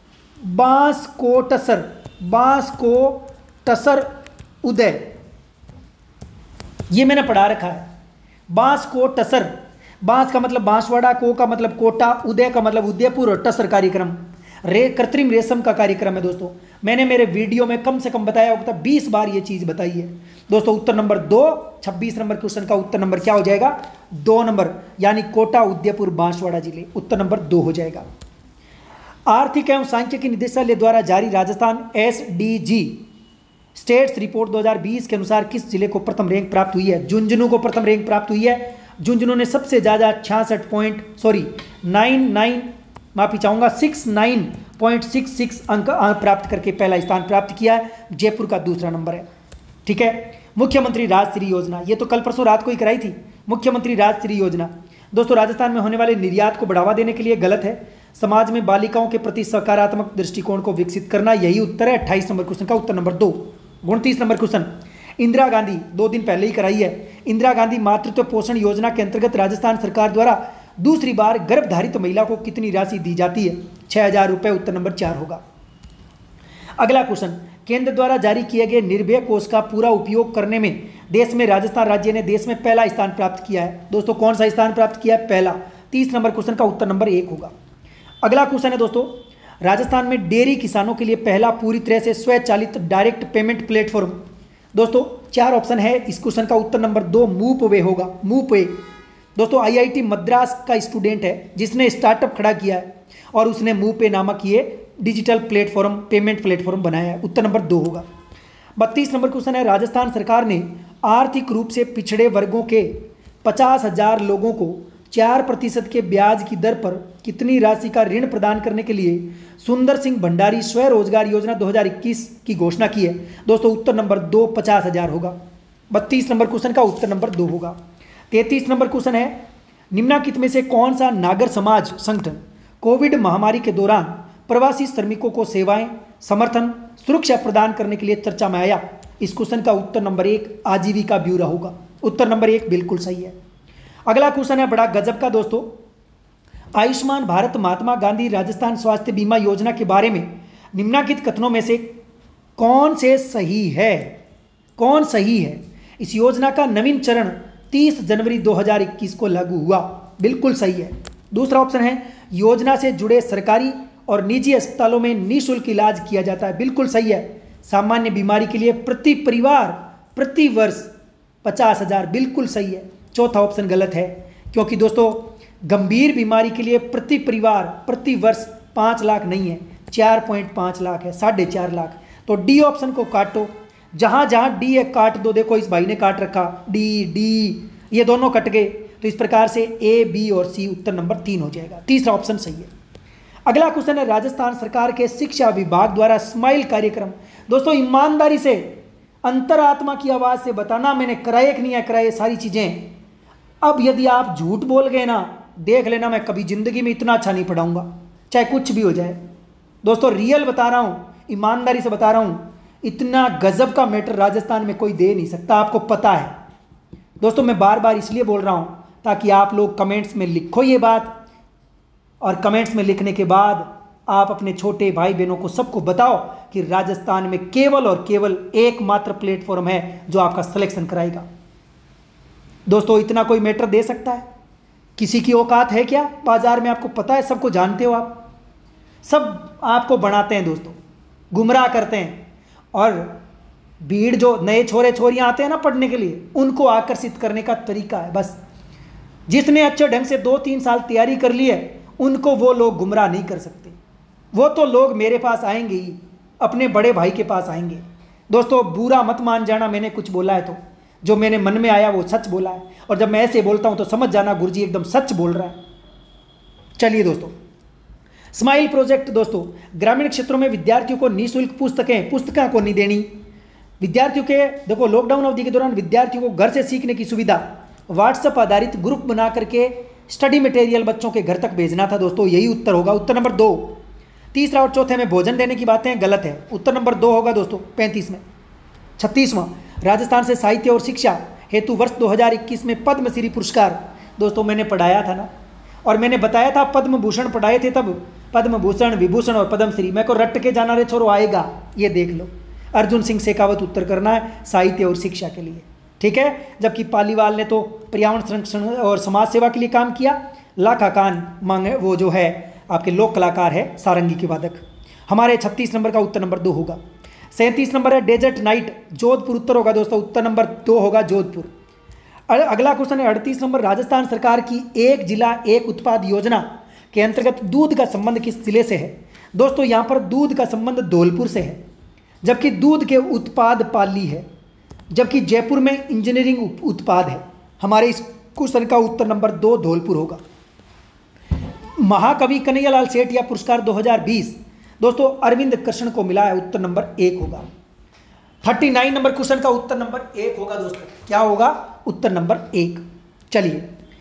बांस को टसर, बांस को टसर उदय, ये मैंने पढ़ा रखा है। बांस को टसर, बांस का मतलब बांसवाड़ा, को का मतलब कोटा, उदय का मतलब उदयपुर, और टसर कार्यक्रम रे कृत्रिम रेशम का कार्यक्रम है। दोस्तों मैंने मेरे वीडियो में कम से कम बताया होगा, बीस बार ये चीज़ बताई है। दोस्तों उत्तर नंबर दो, छब्बीस नंबर क्वेश्चन का उत्तर नंबर क्या हो जाएगा, दो नंबर, यानी कोटा, उदयपुर, बांसवाड़ा जिले, उत्तर नंबर दो हो जाएगा। आर्थिक एवं सांख्यिकी निदेशालय द्वारा जारी Rajasthan S D G states report दो हज़ार बीस के अनुसार किस जिले को प्रथम रैंक प्राप्त हुई है। झुंझुनू को प्रथम रैंक प्राप्त हुई है। झुंझुनू ने सबसे ज़्यादा छियासठ पॉइंट सॉरी नाइन नाइन माफी चाहूँगा six nine point six six अंक प्राप्त करके पहला स्थान प्राप्त किया है। जयपुर का दूसरा नंबर है। ठीक है, मुख्यमंत्री राजश्री योजना, ये तो कल परसों रात को ही कराई थी। मुख्यमंत्री राजश्री योजना दोस्तों राजस्थान में होने वाले निर्यात को बढ़ावा देने के लिए गलत है। समाज में बालिकाओं के प्रति सकारात्मक दृष्टिकोण को विकसित करना, यही उत्तर है अट्ठाईस नंबर क्वेश्चन का उत्तर नंबर दो। उनतीस नंबर क्वेश्चन, इंदिरा गांधी, दो दिन पहले ही कराई है, इंदिरा गांधी मातृत्व पोषण योजना के अंतर्गत राजस्थान सरकार द्वारा दूसरी बार गर्भधारित महिला को कितनी राशि दी जाती है? छह हजार रुपये, उत्तर नंबर चार होगा। अगला क्वेश्चन, केंद्र द्वारा जारी किए गए निर्भय कोष का पूरा उपयोग करने में देश में राजस्थान राज्य ने देश में पहला स्थान प्राप्त किया है। दोस्तों कौन सा स्थान प्राप्त किया है? पहला। तीस नंबर क्वेश्चन का उत्तर नंबर एक होगा। अगला क्वेश्चन है दोस्तों, राजस्थान में डेयरी किसानों के लिए पहला पूरी तरह से स्वचालित डायरेक्ट पेमेंट प्लेटफॉर्म। दोस्तों चार ऑप्शन है, इस क्वेश्चन का उत्तर नंबर दो मूपवे होगा, मूपवे। दोस्तों आईआईटी मद्रास का स्टूडेंट है जिसने स्टार्टअप खड़ा किया है और उसने मूपे नामक ये डिजिटल प्लेटफॉर्म, पेमेंट प्लेटफॉर्म बनाया है, उत्तर नंबर दो होगा। बत्तीस नंबर क्वेश्चन है, राजस्थान सरकार ने आर्थिक रूप से पिछड़े वर्गों के पचास हजार लोगों को चार प्रतिशत के ब्याज की दर पर कितनी राशि का ऋण प्रदान करने के लिए सुंदर सिंह भंडारी स्वरोजगार योजना दो हज़ार इक्कीस की घोषणा की है? दोस्तों उत्तर नंबर दो पचास हजार होगा। बत्तीस नंबर क्वेश्चन का उत्तर नंबर दो होगा। तैंतीस नंबर क्वेश्चन है, निम्नलिखित में से कौन सा नागर समाज संगठन कोविड महामारी के दौरान प्रवासी श्रमिकों को सेवाएं, समर्थन, सुरक्षा प्रदान करने के लिए चर्चा में आया? इस क्वेश्चन का उत्तर नंबर एक आजीविका ब्यूरो होगा, उत्तर नंबर एक बिल्कुल सही है। अगला क्वेश्चन है बड़ा गजब का दोस्तों, आयुष्मान भारत महात्मा गांधी राजस्थान स्वास्थ्य बीमा योजना के बारे में निम्नलिखित कथनों में से कौन से सही है? कौन सही है? इस योजना का नवीन चरण तीस जनवरी दो हज़ार इक्कीस को लागू हुआ, बिल्कुल सही है। दूसरा ऑप्शन है, योजना से जुड़े सरकारी और निजी अस्पतालों में निःशुल्क इलाज किया जाता है, बिल्कुल सही है। सामान्य बीमारी के लिए प्रति परिवार प्रति वर्ष पचास हजार, बिल्कुल सही है। चौथा ऑप्शन गलत है, क्योंकि दोस्तों गंभीर बीमारी के लिए प्रति परिवार प्रति वर्ष पाँच लाख नहीं है, चार पॉइंट पाँच लाख है, साढ़े चार लाख। तो डी ऑप्शन को काटो, जहाँ जहाँ डी है काट दो। देखो इस भाई ने काट रखा, डी डी ये दोनों कट गए, तो इस प्रकार से ए बी और सी उत्तर नंबर तीन हो जाएगा। तीसरा ऑप्शन सही है। अगला क्वेश्चन है, राजस्थान सरकार के शिक्षा विभाग द्वारा स्माइल कार्यक्रम। दोस्तों ईमानदारी से अंतरात्मा की आवाज़ से बताना मैंने कराए कि नहीं है कराए सारी चीज़ें। अब यदि आप झूठ बोल गए ना, देख लेना मैं कभी ज़िंदगी में इतना अच्छा नहीं पढ़ाऊंगा, चाहे कुछ भी हो जाए। दोस्तों रियल बता रहा हूँ, ईमानदारी से बता रहा हूँ, इतना गजब का मैटर राजस्थान में कोई दे नहीं सकता, आपको पता है। दोस्तों मैं बार बार इसलिए बोल रहा हूँ ताकि आप लोग कमेंट्स में लिखो ये बात, और कमेंट्स में लिखने के बाद आप अपने छोटे भाई बहनों को सबको बताओ कि राजस्थान में केवल और केवल एकमात्र प्लेटफॉर्म है जो आपका सिलेक्शन कराएगा। दोस्तों इतना कोई मैटर दे सकता है? किसी की औकात है क्या बाजार में? आपको पता है, सबको जानते हो आप, सब आपको बनाते हैं दोस्तों, गुमराह करते हैं। और भीड़ जो नए छोरे छोरियां आते हैं ना पढ़ने के लिए, उनको आकर्षित करने का तरीका है बस। जिसने अच्छे ढंग से दो तीन साल तैयारी कर ली है उनको वो लोग गुमराह नहीं कर सकते। वो तो लोग मेरे पास आएंगे ही, अपने बड़े भाई के पास आएंगे। दोस्तों बुरा मत मान जाना, मैंने कुछ बोला है तो जो मैंने मन में आया वो सच बोला है, और जब मैं ऐसे बोलता हूं तो समझ जाना गुरुजी एकदम सच बोल रहा है। चलिए दोस्तों, स्माइल प्रोजेक्ट दोस्तों ग्रामीण क्षेत्रों में विद्यार्थियों को निःशुल्क पुस्तकें पुस्तकें को नहीं देनी। विद्यार्थियों के देखो लॉकडाउन अवधि के दौरान विद्यार्थियों को घर से सीखने की सुविधा, व्हाट्सएप आधारित ग्रुप बना करके स्टडी मटेरियल बच्चों के घर तक भेजना था। दोस्तों यही उत्तर होगा, उत्तर नंबर दो। तीसरा और चौथे में भोजन देने की बातें गलत है, उत्तर नंबर दो होगा दोस्तों पैंतीस में। छत्तीसवां, राजस्थान से साहित्य और शिक्षा हेतु वर्ष दो हज़ार इक्कीस में पद्मश्री पुरस्कार। दोस्तों मैंने पढ़ाया था ना, और मैंने बताया था पद्म भूषण पढ़ाए थे तब, पद्म भूषण, विभूषण और पद्मश्री। मैं को रट के जाना रे छोरो, आएगा ये देख लो। अर्जुन सिंह शेखावत उत्तर करना है साहित्य और शिक्षा के लिए, ठीक है। जबकि पालीवाल ने तो पर्यावरण संरक्षण और समाज सेवा के लिए काम किया। लाखा कान मांगे वो जो है आपके लोक कलाकार है सारंगी के वादक। हमारे छत्तीस नंबर का उत्तर नंबर दो होगा। सैंतीस नंबर है डेजर्ट नाइट, जोधपुर उत्तर होगा दोस्तों, उत्तर नंबर दो होगा जोधपुर। अगला क्वेश्चन है अड़तीस नंबर, राजस्थान सरकार की एक जिला एक उत्पाद योजना के अंतर्गत दूध का संबंध किस जिले से है? दोस्तों यहाँ पर दूध का संबंध धौलपुर से है, जबकि दूध के उत्पाद पाली है, जबकि जयपुर में इंजीनियरिंग उत्पाद है। हमारे इस क्वेश्चन का उत्तर नंबर दो धौलपुर होगा। महाकवि कन्हैयालाल सेठिया पुरस्कार दो हज़ार बीस दोस्तों अरविंद कृष्ण को मिला है, उत्तर नंबर एक होगा। उनतालीस नंबर क्वेश्चन का उत्तर नंबर एक होगा दोस्तों, क्या होगा? उत्तर नंबर एक। चलिए,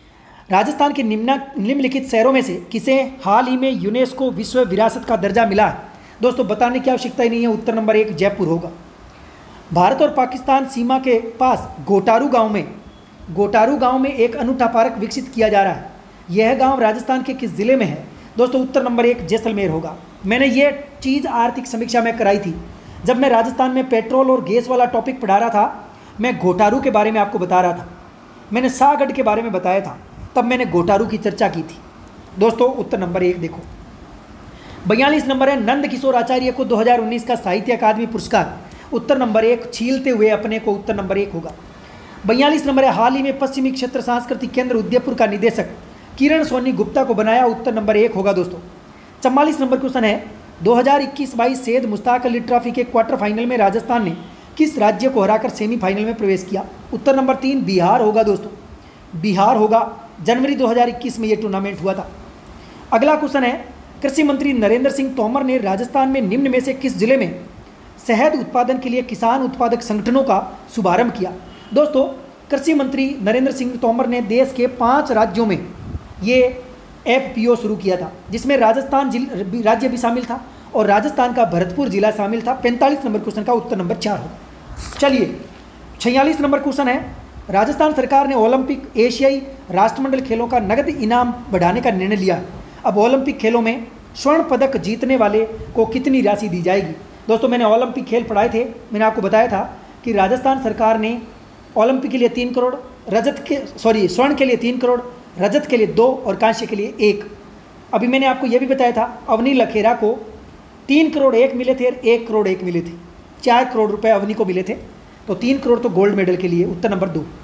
राजस्थान के निम्न निम्नलिखित शहरों में से किसे हाल ही में यूनेस्को विश्व विरासत का दर्जा मिला है? दोस्तों बताने की आवश्यकता ही नहीं है, उत्तर नंबर एक जयपुर होगा। भारत और पाकिस्तान सीमा के पास गोटारू गांव में गोटारू गांव में एक अनूठा पार्क विकसित किया जा रहा है। यह गांव राजस्थान के किस जिले में है? दोस्तों उत्तर नंबर एक जैसलमेर होगा। मैंने ये चीज़ आर्थिक समीक्षा में कराई थी जब मैं राजस्थान में पेट्रोल और गैस वाला टॉपिक पढ़ा रहा था। मैं गोटारू के बारे में आपको बता रहा था, मैंने शाहगढ़ के बारे में बताया था, तब मैंने गोटारू की चर्चा की थी। दोस्तों उत्तर नंबर एक देखो। बयालीस नंबर है नंद किशोर आचार्य को दो हज़ार उन्नीस का साहित्य अकादमी पुरस्कार। उत्तर नंबर एक छीलते हुए अपने को, उत्तर नंबर एक होगा। बयालीस नंबर है हाल ही में पश्चिमी क्षेत्र सांस्कृतिक केंद्र उदयपुर का निदेशक किरण सोनी गुप्ता को बनाया। उत्तर नंबर एक होगा दोस्तों। चवालीस नंबर क्वेश्चन है दो हज़ार इक्कीस बाईस सैयद मुश्ताक अली ट्रॉफी के क्वार्टर फाइनल में राजस्थान ने किस राज्य को हराकर सेमीफाइनल में प्रवेश किया? उत्तर नंबर तीन बिहार होगा दोस्तों, बिहार होगा। जनवरी दो हज़ार इक्कीस में यह टूर्नामेंट हुआ था। अगला क्वेश्चन है कृषि मंत्री नरेंद्र सिंह तोमर ने राजस्थान में निम्न में से किस जिले में शहद उत्पादन के लिए किसान उत्पादक संगठनों का शुभारंभ किया? दोस्तों कृषि मंत्री नरेंद्र सिंह तोमर ने देश के पांच राज्यों में ये एफ पी ओ शुरू किया था, जिसमें राजस्थान जिल राज्य भी शामिल था और राजस्थान का भरतपुर जिला शामिल था। पैंतालीस नंबर क्वेश्चन का उत्तर नंबर चार हो। चलिए छियालीस नंबर क्वेश्चन है राजस्थान सरकार ने ओलंपिक एशियाई राष्ट्रमंडल खेलों का नगद इनाम बढ़ाने का निर्णय लिया। अब ओलंपिक खेलों में स्वर्ण पदक जीतने वाले को कितनी राशि दी जाएगी? दोस्तों मैंने ओलंपिक खेल पढ़ाए थे, मैंने आपको बताया था कि राजस्थान सरकार ने ओलंपिक के लिए तीन करोड़, रजत के सॉरी स्वर्ण के लिए तीन करोड़, रजत के लिए दो और कांस्य के लिए एक। अभी मैंने आपको यह भी बताया था अवनी लखेरा को तीन करोड़ एक मिले थे और एक करोड़ एक मिले थे, चार करोड़ रुपए अवनी को मिले थे, तो तीन करोड़ तो गोल्ड मेडल के लिए। उत्तर नंबर दो।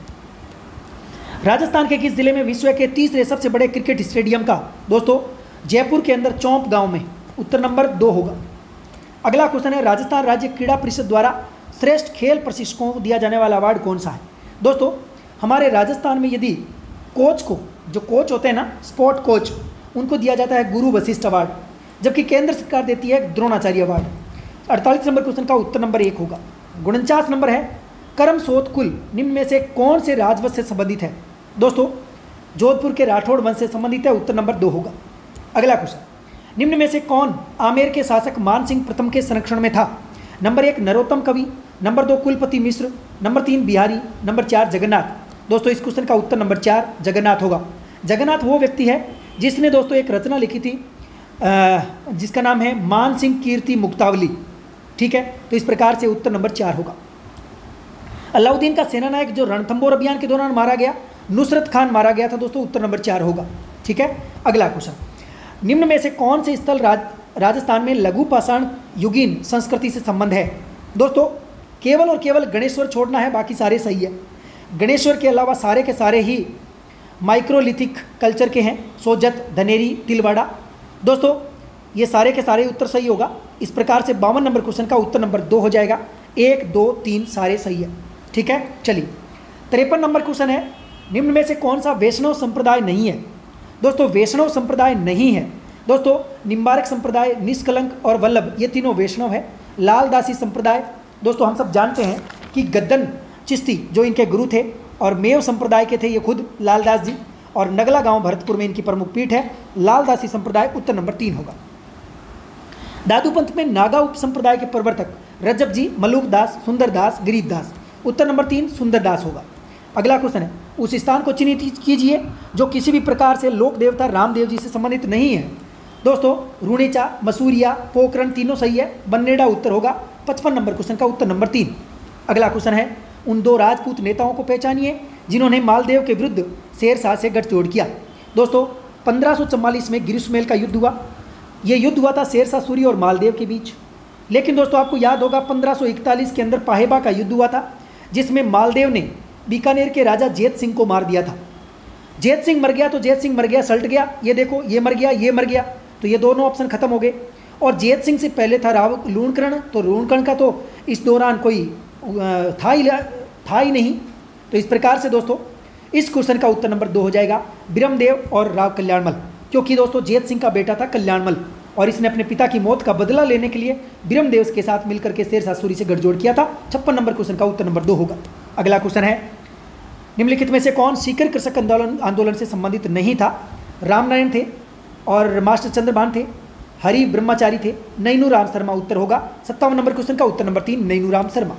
राजस्थान के किस जिले में विश्व के तीसरे सबसे बड़े क्रिकेट स्टेडियम का? दोस्तों जयपुर के अंदर चौंप गांव में। उत्तर नंबर दो होगा। अगला क्वेश्चन है राजस्थान राज्य क्रीड़ा परिषद द्वारा श्रेष्ठ खेल प्रशिक्षकों को दिया जाने वाला अवार्ड कौन सा है? दोस्तों हमारे राजस्थान में यदि कोच को, जो कोच होते हैं ना स्पोर्ट कोच, उनको दिया जाता है गुरु वशिष्ठ अवार्ड, जबकि केंद्र सरकार देती है द्रोणाचार्य अवार्ड। अड़तालीस नंबर क्वेश्चन का उत्तर नंबर एक होगा। उनचास नंबर है करम सोत कुल निम्न में से कौन से राजवंश से संबंधित है? दोस्तों जोधपुर के राठौड़ वंश से संबंधित है। उत्तर नंबर दो होगा। अगला क्वेश्चन निम्न में से कौन आमेर के शासक मान सिंह प्रथम के संरक्षण में था? नंबर एक नरोत्तम कवि, नंबर दो कुलपति मिश्र, नंबर तीन बिहारी, नंबर चार जगन्नाथ। दोस्तों इस क्वेश्चन का उत्तर नंबर चार जगन्नाथ होगा। जगन्नाथ वो व्यक्ति है जिसने दोस्तों एक रचना लिखी थी जिसका नाम है मान सिंह कीर्ति मुक्तावली। ठीक है, तो इस प्रकार से उत्तर नंबर चार होगा। अलाउद्दीन का सेनानायक जो रणथंबोर अभियान के दौरान मारा गया, नुसरत खान मारा गया था दोस्तों। उत्तर नंबर चार होगा। ठीक है, अगला क्वेश्चन निम्न में से कौन से स्थल राज, राजस्थान में लघु पाषाण युगीन संस्कृति से संबंध है? दोस्तों केवल और केवल गणेश्वर छोड़ना है, बाकी सारे सही है। गणेश्वर के अलावा सारे के सारे ही माइक्रोलिथिक कल्चर के हैं, सोजत, धनेरी, तिलवाड़ा। दोस्तों ये सारे के सारे उत्तर सही होगा। इस प्रकार से बावन नंबर क्वेश्चन का उत्तर नंबर दो हो जाएगा। एक, दो, तीन सारे सही है। ठीक है, चलिए तिरपन नंबर क्वेश्चन है निम्न में से कौन सा वैष्णव संप्रदाय नहीं है? दोस्तों वैष्णव संप्रदाय नहीं है। दोस्तों निम्बारक संप्रदाय, निष्कलंक और वल्लभ ये तीनों वैष्णव है। लालदासी संप्रदाय, दोस्तों हम सब जानते हैं कि गद्दन चिश्ती जो इनके गुरु थे और मेव संप्रदाय के थे ये खुद लालदास जी, और नगला गांव भरतपुर में इनकी प्रमुख पीठ है। लालदासी संप्रदाय उत्तर नंबर तीन होगा। दादूपंथ में नागा उप संप्रदाय के प्रवर्तक रजब जी, मलूक दास, सुंदर दास, गरीब दास। उत्तर नंबर तीन सुंदर दास होगा। अगला क्वेश्चन है उस स्थान को चिन्हित कीजिए जो किसी भी प्रकार से लोक देवता रामदेव जी से संबंधित नहीं है। दोस्तों रूणेचा, मसूरिया, पोखरण तीनों सही है। बन्नेड़ा उत्तर होगा। पचपन नंबर क्वेश्चन का उत्तर नंबर तीन। अगला क्वेश्चन है उन दो राजपूत नेताओं को पहचानिए जिन्होंने मालदेव के विरुद्ध शेरशाह से गठजोड़ किया। दोस्तों पंद्रह सौ चौवालीस में गिरिसुमेल का युद्ध हुआ। ये युद्ध हुआ था शेरशाह सूरी और मालदेव के बीच। लेकिन दोस्तों आपको याद होगा पंद्रह सौ इकतालीस के अंदर पाहेबा का युद्ध हुआ था, जिसमें मालदेव ने बीकानेर के राजा जैत सिंह को मार दिया था। जैत सिंह मर गया तो जैत सिंह मर गया, सल्ट गया। ये देखो ये मर गया, ये मर गया, तो ये दोनों ऑप्शन खत्म हो गए। और जैत सिंह से पहले था राव लूणकर्ण, तो लूणकर्ण का तो इस दौरान कोई था ही था ही नहीं। तो इस प्रकार से दोस्तों इस क्वेश्चन का उत्तर नंबर दो हो जाएगा, ब्रह्मदेव और राव कल्याणमल। क्योंकि दोस्तों जैत सिंह का बेटा था कल्याणमल और इसने अपने पिता की मौत का बदला लेने के लिए ब्रह्मदेव के साथ मिलकर के शेरशाह सूरी से गठजोड़ किया था। छप्पन नंबर क्वेश्चन का उत्तर नंबर दो होगा। अगला क्वेश्चन है निम्नलिखित में से कौन सीकर कृषक आंदोलन आंदोलन से संबंधित नहीं था? रामनारायण थे और मास्टर चंद्रभान थे, हरि ब्रह्मचारी थे, नैनू राम शर्मा उत्तर होगा। सत्तावन नंबर क्वेश्चन का उत्तर नंबर तीन नैनू राम शर्मा।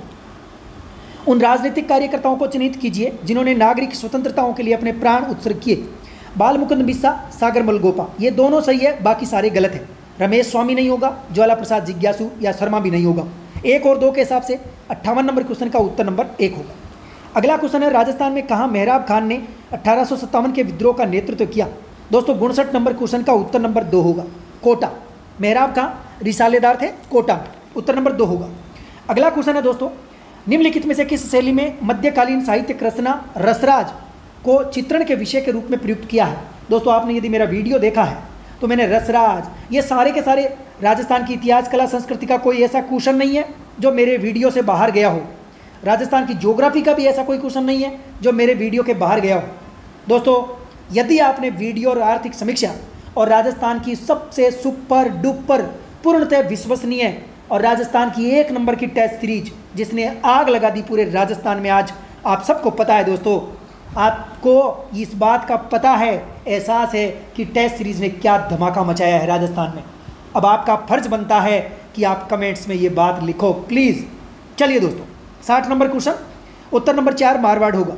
उन राजनीतिक कार्यकर्ताओं को चिन्हित कीजिए जिन्होंने नागरिक स्वतंत्रताओं के लिए अपने प्राण उत्सर्ग किए। बाल मुकुंद बिस्सा, सागर मलगोपा, ये दोनों सही है, बाकी सारे गलत हैं। रमेश स्वामी नहीं होगा, ज्वाला प्रसाद जिज्ञासु या शर्मा भी नहीं होगा। एक और दो के हिसाब से अट्ठावन नंबर क्वेश्चन का उत्तर नंबर एक होगा। अगला क्वेश्चन है, राजस्थान में कहाँ मेहराब खान ने अट्ठारह सौ सत्तावन के विद्रोह का नेतृत्व किया? दोस्तों उनसठ नंबर क्वेश्चन का उत्तर नंबर दो होगा, कोटा। मेहराब खान रिसालेदार थे कोटा में, उत्तर नंबर दो होगा। अगला क्वेश्चन है दोस्तों, निम्नलिखित में से किस शैली में मध्यकालीन साहित्यिक रचना रसराज को चित्रण के विषय के रूप में प्रयुक्त किया है? दोस्तों आपने यदि मेरा वीडियो देखा है तो मैंने रसराज, ये सारे के सारे राजस्थान की इतिहास कला संस्कृति का कोई ऐसा क्वेश्चन नहीं है जो मेरे वीडियो से बाहर गया हो। राजस्थान की ज्योग्राफी का भी ऐसा कोई क्वेश्चन नहीं है जो मेरे वीडियो के बाहर गया हो। दोस्तों यदि आपने वीडियो और आर्थिक समीक्षा और राजस्थान की सबसे सुपर डुपर पूर्णतः विश्वसनीय और राजस्थान की एक नंबर की टेस्ट सीरीज जिसने आग लगा दी पूरे राजस्थान में, आज आप सबको पता है दोस्तों, आपको इस बात का पता है, एहसास है कि टेस्ट सीरीज ने क्या धमाका मचाया है राजस्थान में। अब आपका फर्ज बनता है कि आप कमेंट्स में ये बात लिखो प्लीज़। चलिए दोस्तों, साठ नंबर क्वेश्चन, उत्तर नंबर चार मारवाड़ होगा।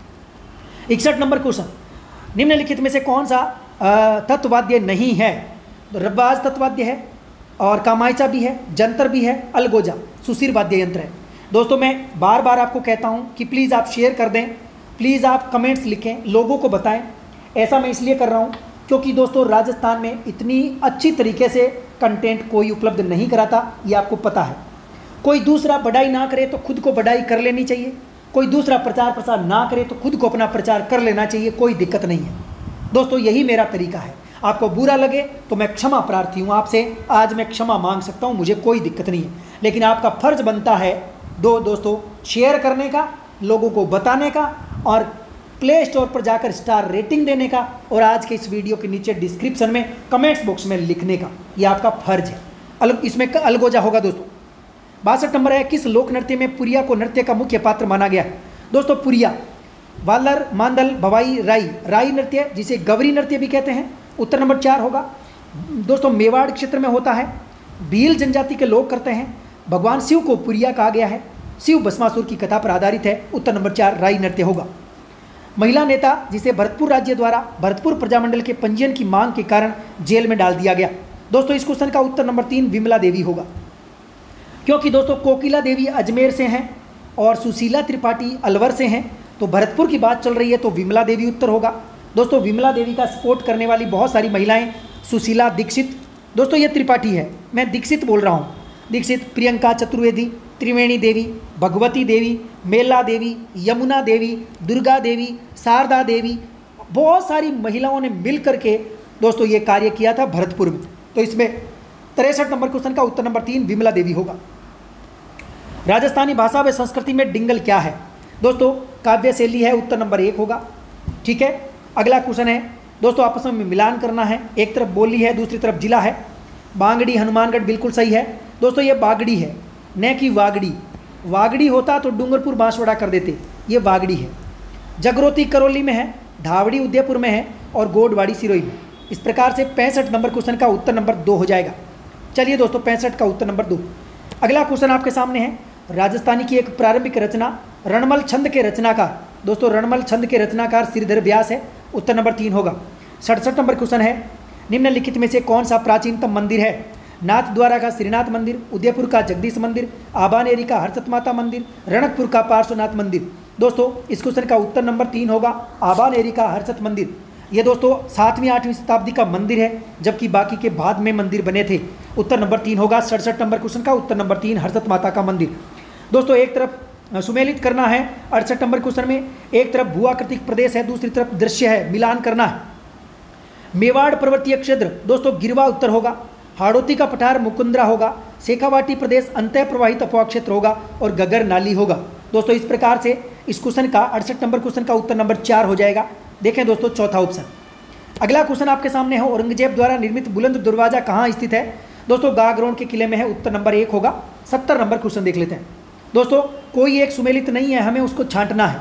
इकसठ नंबर क्वेश्चन, निम्नलिखित में से कौन सा तत्ववाद्य नहीं है? रब्बाज तत्ववाद्य है और कामायचा भी है, जंतर भी है, अलगोजा सुशीर वाद्य यंत्र है। दोस्तों मैं बार बार आपको कहता हूँ कि प्लीज़ आप शेयर कर दें, प्लीज़ आप कमेंट्स लिखें, लोगों को बताएं। ऐसा मैं इसलिए कर रहा हूँ क्योंकि दोस्तों राजस्थान में इतनी अच्छी तरीके से कंटेंट कोई उपलब्ध नहीं कराता, ये आपको पता है। कोई दूसरा बढ़ाई ना करे तो खुद को बढ़ाई कर लेनी चाहिए, कोई दूसरा प्रचार प्रसार ना करे तो खुद को अपना प्रचार कर लेना चाहिए, कोई दिक्कत नहीं है दोस्तों, यही मेरा तरीका है। आपको बुरा लगे तो मैं क्षमा प्रार्थी हूँ आपसे, आज मैं क्षमा मांग सकता हूँ, मुझे कोई दिक्कत नहीं है। लेकिन आपका फर्ज बनता है दो दोस्तों शेयर करने का, लोगों को बताने का और प्ले स्टोर पर जाकर स्टार रेटिंग देने का और आज के इस वीडियो के नीचे डिस्क्रिप्शन में कमेंट्स बॉक्स में लिखने का, ये आपका फर्ज है। अलग इसमें अलगोजा होगा दोस्तों। बासठ नंबर है, किस लोक नृत्य में पुरिया को नृत्य का मुख्य पात्र माना गया है? दोस्तों पुरिया वालर, मांदल, भवाई, राई, राई नृत्य जिसे गवरी नृत्य भी कहते हैं, उत्तर नंबर चार होगा। दोस्तों मेवाड़ क्षेत्र में होता है, भील जनजाति के लोग करते हैं, भगवान शिव को पुरिया कहा गया है, शिव भस्मासुर की कथा पर आधारित है, उत्तर नंबर चार राई नृत्य होगा। महिला नेता जिसे भरतपुर राज्य द्वारा भरतपुर प्रजामंडल के पंजीयन की मांग के कारण जेल में डाल दिया गया? दोस्तों इस क्वेश्चन का उत्तर नंबर तीन विमला देवी होगा, क्योंकि दोस्तों कोकिला देवी अजमेर से हैं और सुशीला त्रिपाठी अलवर से हैं, तो भरतपुर की बात चल रही है तो विमला देवी उत्तर होगा। दोस्तों विमला देवी का सपोर्ट करने वाली बहुत सारी महिलाएं, सुशीला दीक्षित, दोस्तों ये त्रिपाठी है, मैं दीक्षित बोल रहा हूँ, दीक्षित, प्रियंका चतुर्वेदी, त्रिवेणी देवी, भगवती देवी, मेला देवी, यमुना देवी, दुर्गा देवी, शारदा देवी, बहुत सारी महिलाओं ने मिल करके दोस्तों ये कार्य किया था भरतपुर में। तो इसमें तिरसठ नंबर क्वेश्चन का उत्तर नंबर तीन विमला देवी होगा। राजस्थानी भाषा व संस्कृति में डिंगल क्या है? दोस्तों काव्य शैली है, उत्तर नंबर एक होगा। ठीक है, अगला क्वेश्चन है दोस्तों, आपस में मिलान करना है, एक तरफ बोली है दूसरी तरफ जिला है। बांगड़ी हनुमानगढ़ बिल्कुल सही है दोस्तों, ये बागड़ी है न कि वागड़ी, वागड़ी होता तो डूंगरपुर बांसवाड़ा कर देते, ये वागड़ी है। जगरोती करौली में है, धावड़ी उदयपुर में है और गोडवाड़ी सिरोही में। इस प्रकार से पैंसठ नंबर क्वेश्चन का उत्तर नंबर दो हो जाएगा। चलिए दोस्तों पैंसठ का उत्तर नंबर दो। अगला क्वेश्चन आपके सामने है, राजस्थानी की एक प्रारंभिक रचना रणमल छंद के रचनाकार, दोस्तों रणमल छंद के रचनाकार श्रीधर व्यास है, उत्तर नंबर तीन होगा। सड़सठ नंबर क्वेश्चन है, निम्नलिखित में से कौन सा प्राचीनतम मंदिर है? नाथ द्वारा का श्रीनाथ मंदिर, उदयपुर का जगदीश मंदिर, आबानेरी का हर्षत माता मंदिर, रणकपुर का पार्श्वनाथ मंदिर। दोस्तों इस क्वेश्चन का उत्तर नंबर तीन होगा, आबानेरी का हर्षत मंदिर। ये दोस्तों सातवीं आठवीं शताब्दी का मंदिर है, जबकि बाकी के बाद में मंदिर बने थे। उत्तर नंबर तीन होगा सड़सठ नंबर क्वेश्चन का उत्तर नंबर तीन हर्षत माता का मंदिर। दोस्तों एक तरफ सुमेलित करना है, अड़सठ नंबर क्वेश्चन में एक तरफ भूआकृतिक प्रदेश है, दूसरी तरफ दृश्य है, मिलान करना है। मेवाड़ पर्वतीय क्षेत्र दोस्तों गिरवा उत्तर होगा, हाड़ौती का पठार मुकुंदरा होगा, शेखावाटी प्रदेश अंतः प्रवाहित अफवाह क्षेत्र होगा और गगर नाली होगा। दोस्तों इस प्रकार से इस क्वेश्चन का अड़सठ नंबर क्वेश्चन का उत्तर नंबर चार हो जाएगा। देखें दोस्तों चौथा ऑप्शन। अगला क्वेश्चन आपके सामने है, औरंगजेब द्वारा निर्मित बुलंद दरवाजा कहाँ स्थित है? दोस्तों गागरोन के किले में है, उत्तर नंबर एक होगा। सत्तर नंबर क्वेश्चन देख लेते हैं। दोस्तों कोई एक सुमेलित नहीं है, हमें उसको छांटना है।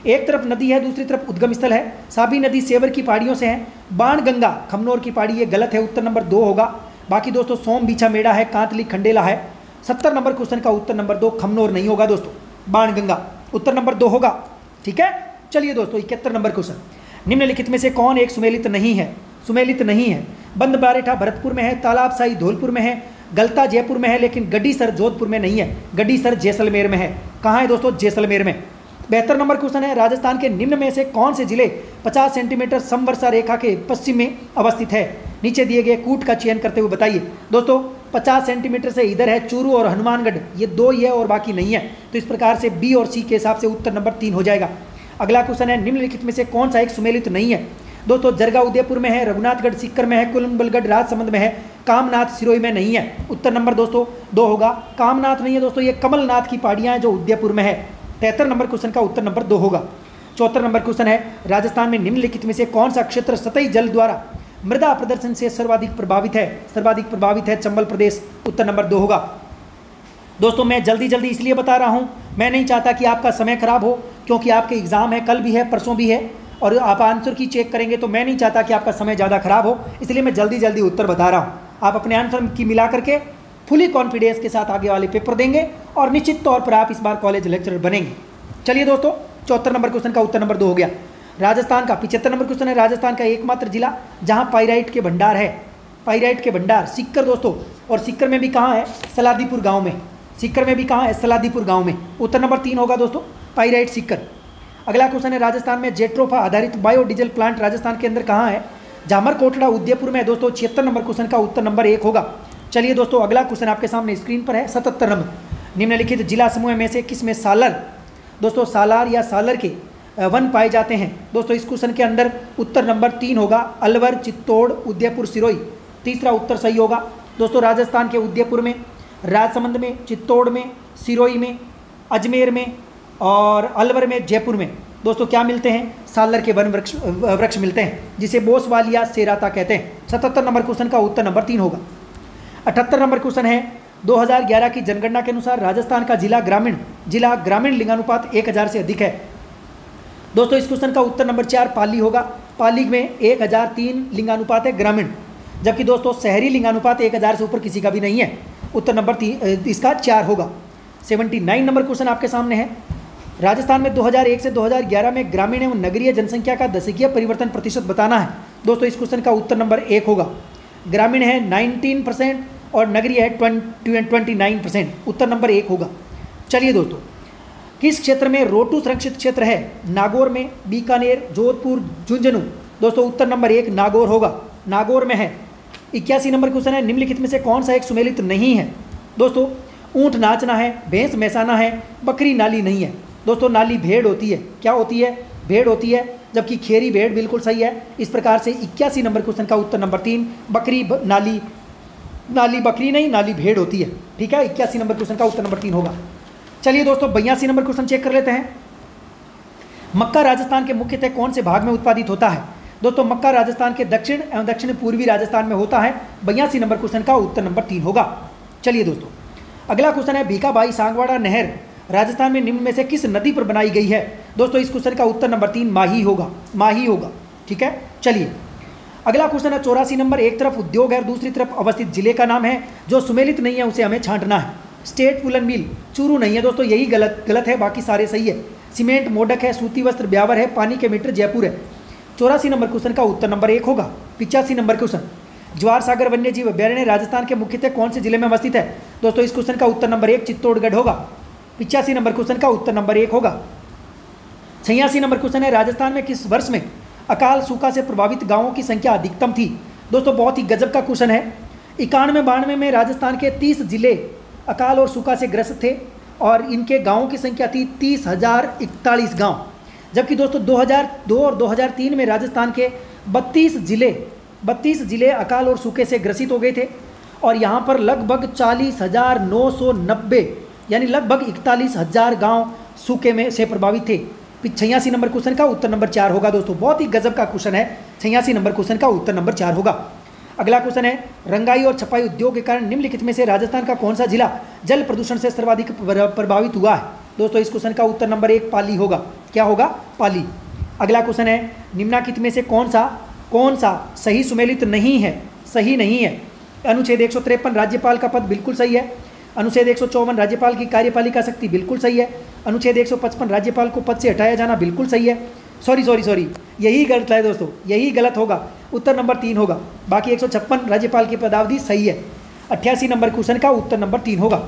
एक तरफ नदी है, दूसरी तरफ उद्गम स्थल है। साबी नदी सेवर की पहाड़ियों से है। बाण गंगा खमनोर की पहाड़ी, ये गलत है, उत्तर नंबर दो होगा। बाकी दोस्तों सोम बीछा मेड़ा है, कांतली खंडेला है। सत्तर नंबर क्वेश्चन का उत्तर नंबर दो खमनोर नहीं होगा दोस्तों, बाण गंगा उत्तर नंबर दो होगा। ठीक है, चलिए दोस्तों इकहत्तर नंबर क्वेश्चन, निम्नलिखित में से कौन एक सुमेलित नहीं है? सुमेलित नहीं है। बंद बारेठा भरतपुर में है, तालाब साई धौलपुर में है, गलता जयपुर में है, लेकिन गड्डीसर जोधपुर में नहीं है। गड्डीसर जैसलमेर में है। कहाँ है दोस्तों? जैसलमेर में। बेहतर नंबर क्वेश्चन है, राजस्थान के निम्न में से कौन से जिले पचास सेंटीमीटर समवर्षा रेखा के पश्चिम में अवस्थित है? नीचे दिए गए कूट का चयन करते हुए बताइए। दोस्तों पचास सेंटीमीटर से इधर है चूरू और हनुमानगढ़, ये दो ही है और बाकी नहीं है। तो इस प्रकार से बी और सी के हिसाब से उत्तर नंबर तीन हो जाएगा। अगला क्वेश्चन है, निम्नलिखित में से कौन सा एक सुमेलित नहीं है? दोस्तों जरगा उदयपुर में है, रघुनाथगढ़ सीकर में है, कुलम्बलगढ़ राजसमंद में है, कामनाथ सिरोही में नहीं है। उत्तर नंबर दोस्तों दो होगा। कामनाथ नहीं है दोस्तों, ये कमलनाथ की पहाड़ियाँ हैं जो उदयपुर में है। तिहत्तर नंबर क्वेश्चन का उत्तर नंबर दो होगा। चौहत्तर नंबर क्वेश्चन है, राजस्थान में निम्नलिखित में से कौन सा क्षेत्र सतही जल द्वारा मृदा प्रदर्शन से सर्वाधिक प्रभावित है? सर्वाधिक प्रभावित है चंबल प्रदेश, उत्तर नंबर दो होगा। दोस्तों मैं जल्दी जल्दी इसलिए बता रहा हूँ, मैं नहीं चाहता कि आपका समय खराब हो, क्योंकि आपके एग्जाम है, कल भी है, परसों भी है, और आप आंसर की चेक करेंगे, तो मैं नहीं चाहता कि आपका समय ज़्यादा खराब हो, इसलिए मैं जल्दी जल्दी उत्तर बता रहा हूँ। आप अपने आंसर की मिला करके फुली कॉन्फिडेंस के साथ आगे वाले पेपर देंगे और निश्चित तौर पर आप इस बार कॉलेज लेक्चरर बनेंगे। चलिए दोस्तों चौहत्तर नंबर क्वेश्चन का उत्तर नंबर दो हो गया। राजस्थान का पिछहत्तर नंबर क्वेश्चन है, राजस्थान का एकमात्र जिला जहाँ पाइराइट के भंडार है। पाइराइट के भंडार सीकर दोस्तों, और सीकर में भी कहाँ है? सलादीपुर गाँव में। सीकर में भी कहाँ है? सलादीपुर गाँव में। उत्तर नंबर तीन होगा दोस्तों, पाइराइट सीकर। अगला क्वेश्चन है, राजस्थान में जेट्रोफा आधारित बायोडीजल प्लांट राजस्थान के अंदर कहाँ है? जामर कोटड़ा उदयपुर में है दोस्तों। छिहत्तर नंबर क्वेश्चन का उत्तर नंबर एक होगा। चलिए दोस्तों अगला क्वेश्चन आपके सामने स्क्रीन पर है, सतहत्तर नंबर, निम्नलिखित जिला समूह में से किसमें सालर दोस्तों सालार या सालर के वन पाए जाते हैं? दोस्तों इस क्वेश्चन के अंदर उत्तर नंबर तीन होगा, अलवर, चित्तौड़, उदयपुर, सिरोही। तीसरा उत्तर सही होगा दोस्तों। राजस्थान के उदयपुर में, राजसमंद में, चित्तौड़ में, सिरोही में, अजमेर में और अलवर में, जयपुर में दोस्तों क्या मिलते हैं? सालर के वन वृक्ष वृक्ष मिलते हैं, जिसे बोसवाल या सेराता कहते हैं। सतहत्तर नंबर क्वेश्चन का उत्तर नंबर तीन होगा। अठहत्तर नंबर क्वेश्चन है, दो हज़ार ग्यारह की जनगणना के अनुसार राजस्थान का जिला ग्रामीण जिला ग्रामीण लिंगानुपात एक हज़ार से अधिक है। दोस्तों इस क्वेश्चन का उत्तर नंबर चार पाली होगा। पाली में एक हज़ार तीन लिंगानुपात है ग्रामीण, जबकि दोस्तों शहरी लिंगानुपात एक हज़ार से ऊपर किसी का भी नहीं है। उत्तर नंबर तीन इसका चार होगा। सेवेंटी नाइन नंबर क्वेश्चन आपके सामने है, राजस्थान में दो हज़ार एक से दो हज़ार ग्यारह में ग्रामीण एवं नगरीय जनसंख्या का दशकीय परिवर्तन प्रतिशत बताना है। दोस्तों इस क्वेश्चन का उत्तर नंबर एक होगा। ग्रामीण है नाइनटीन परसेंट और नगरीय है ट्वेंटी नाइन परसेंट, उत्तर नंबर एक होगा। चलिए दोस्तों, किस क्षेत्र में रोटू सुरक्षित क्षेत्र है? नागौर में, बीकानेर, जोधपुर, झुंझुनू। दोस्तों उत्तर नंबर एक नागौर होगा, नागौर में है। इक्यासी नंबर क्वेश्चन है, निम्नलिखित में से कौन सा एक सुमेलित नहीं है? दोस्तों ऊँट नाचना है, भैंस मैसाना है, बकरी नाली नहीं है। दोस्तों नाली भेड़ होती है। क्या होती है? भेड़ होती है, जबकि खेरी भेड़ बिल्कुल सही है। इस प्रकार से इक्यासी नंबर क्वेश्चन का उत्तर नंबर तीन, बकरी ब, नाली नाली बकरी नहीं, नाली भेड़ होती है। ठीक है, इक्यासी नंबर क्वेश्चन का उत्तर नंबर तीन होगा। चलिए दोस्तों बयासी नंबर क्वेश्चन चेक कर लेते हैं। मक्का राजस्थान के मुख्यतः कौन से भाग में उत्पादित होता है? दोस्तों मक्का राजस्थान के दक्षिण एवं दक्षिण पूर्वी राजस्थान में होता है। बयासी नंबर क्वेश्चन का उत्तर नंबर तीन होगा। चलिए दोस्तों अगला क्वेश्चन है, भीखाबाई सांगवाड़ा नहर राजस्थान में निम्न में से किस नदी पर बनाई गई है? दोस्तों इस क्वेश्चन का उत्तर नंबर तीन माही होगा, माही होगा। ठीक है, चलिए अगला क्वेश्चन है चौरासी नंबर, एक तरफ उद्योग है और दूसरी तरफ अवस्थित जिले का नाम है, जो सुमेलित नहीं है उसे हमें छांटना है। स्टेट वुलन मिल चूरू नहीं है दोस्तों, यही गलत गलत है, बाकी सारे सही है। सीमेंट मोडक है, सूती वस्त्र ब्यावर है, पानी के मीटर जयपुर है। चौरासी नंबर क्वेश्चन का उत्तर नंबर एक होगा। पिचासी नंबर क्वेश्चन, ज्वार सागर वन्य जीव अभ्यारण्य राजस्थान के मुख्यतः कौन से जिले में अवस्थित है? दोस्तों इस क्वेश्चन का उत्तर नंबर एक चित्तौड़गढ़ होगा। पिचासी नंबर क्वेश्चन का उत्तर नंबर एक होगा। छियासी नंबर क्वेश्चन है, राजस्थान में किस वर्ष में अकाल सूखा से प्रभावित गांवों की संख्या अधिकतम थी? दोस्तों बहुत ही गजब का क्वेश्चन है। इक्यानवे बानवे में राजस्थान के तीस जिले अकाल और सूखा से ग्रस्त थे और इनके गांवों की संख्या थी तीस हजार इकतालीस गाँव, जबकि दोस्तों दो हज़ार दो और दो हज़ार तीन में राजस्थान के बत्तीस जिले बत्तीस जिले अकाल और सूखे से ग्रसित हो गए थे और यहाँ पर लगभग चालीस हजार नौ सौ नब्बे यानी लगभग इकतालीस हजार गाँव सूखे में से प्रभावित थे। छियासी नंबर क्वेश्चन का उत्तर नंबर चार होगा। दोस्तों बहुत ही गजब का क्वेश्चन है, छियासी नंबर क्वेश्चन का उत्तर नंबर चार होगा। अगला क्वेश्चन है, रंगाई और छपाई उद्योग के कारण निम्नलिखित में से राजस्थान का कौन सा जिला जल प्रदूषण से सर्वाधिक प्रभावित हुआ है? दोस्तों इस क्वेश्चन का उत्तर नंबर एक पाली होगा। क्या होगा? पाली। अगला क्वेश्चन है, निम्नलिखित में से कौन सा कौन सा सही सुमेलित नहीं है? सही नहीं है। अनुच्छेद एक सौ तिरपन राज्यपाल का पद बिल्कुल सही है। अनुच्छेद एक सौ चौवन राज्यपाल की कार्यपालिका शक्ति बिल्कुल सही है। अनुच्छेद एक सौ पचपन राज्यपाल को पद से हटाया जाना बिल्कुल सही है। सॉरी सॉरी सॉरी यही गलत है दोस्तों, यही गलत होगा, उत्तर नंबर तीन होगा। बाकी एक सौ छप्पन राज्यपाल की पदावधि सही है। अट्ठासी नंबर क्वेश्चन का उत्तर नंबर तीन होगा।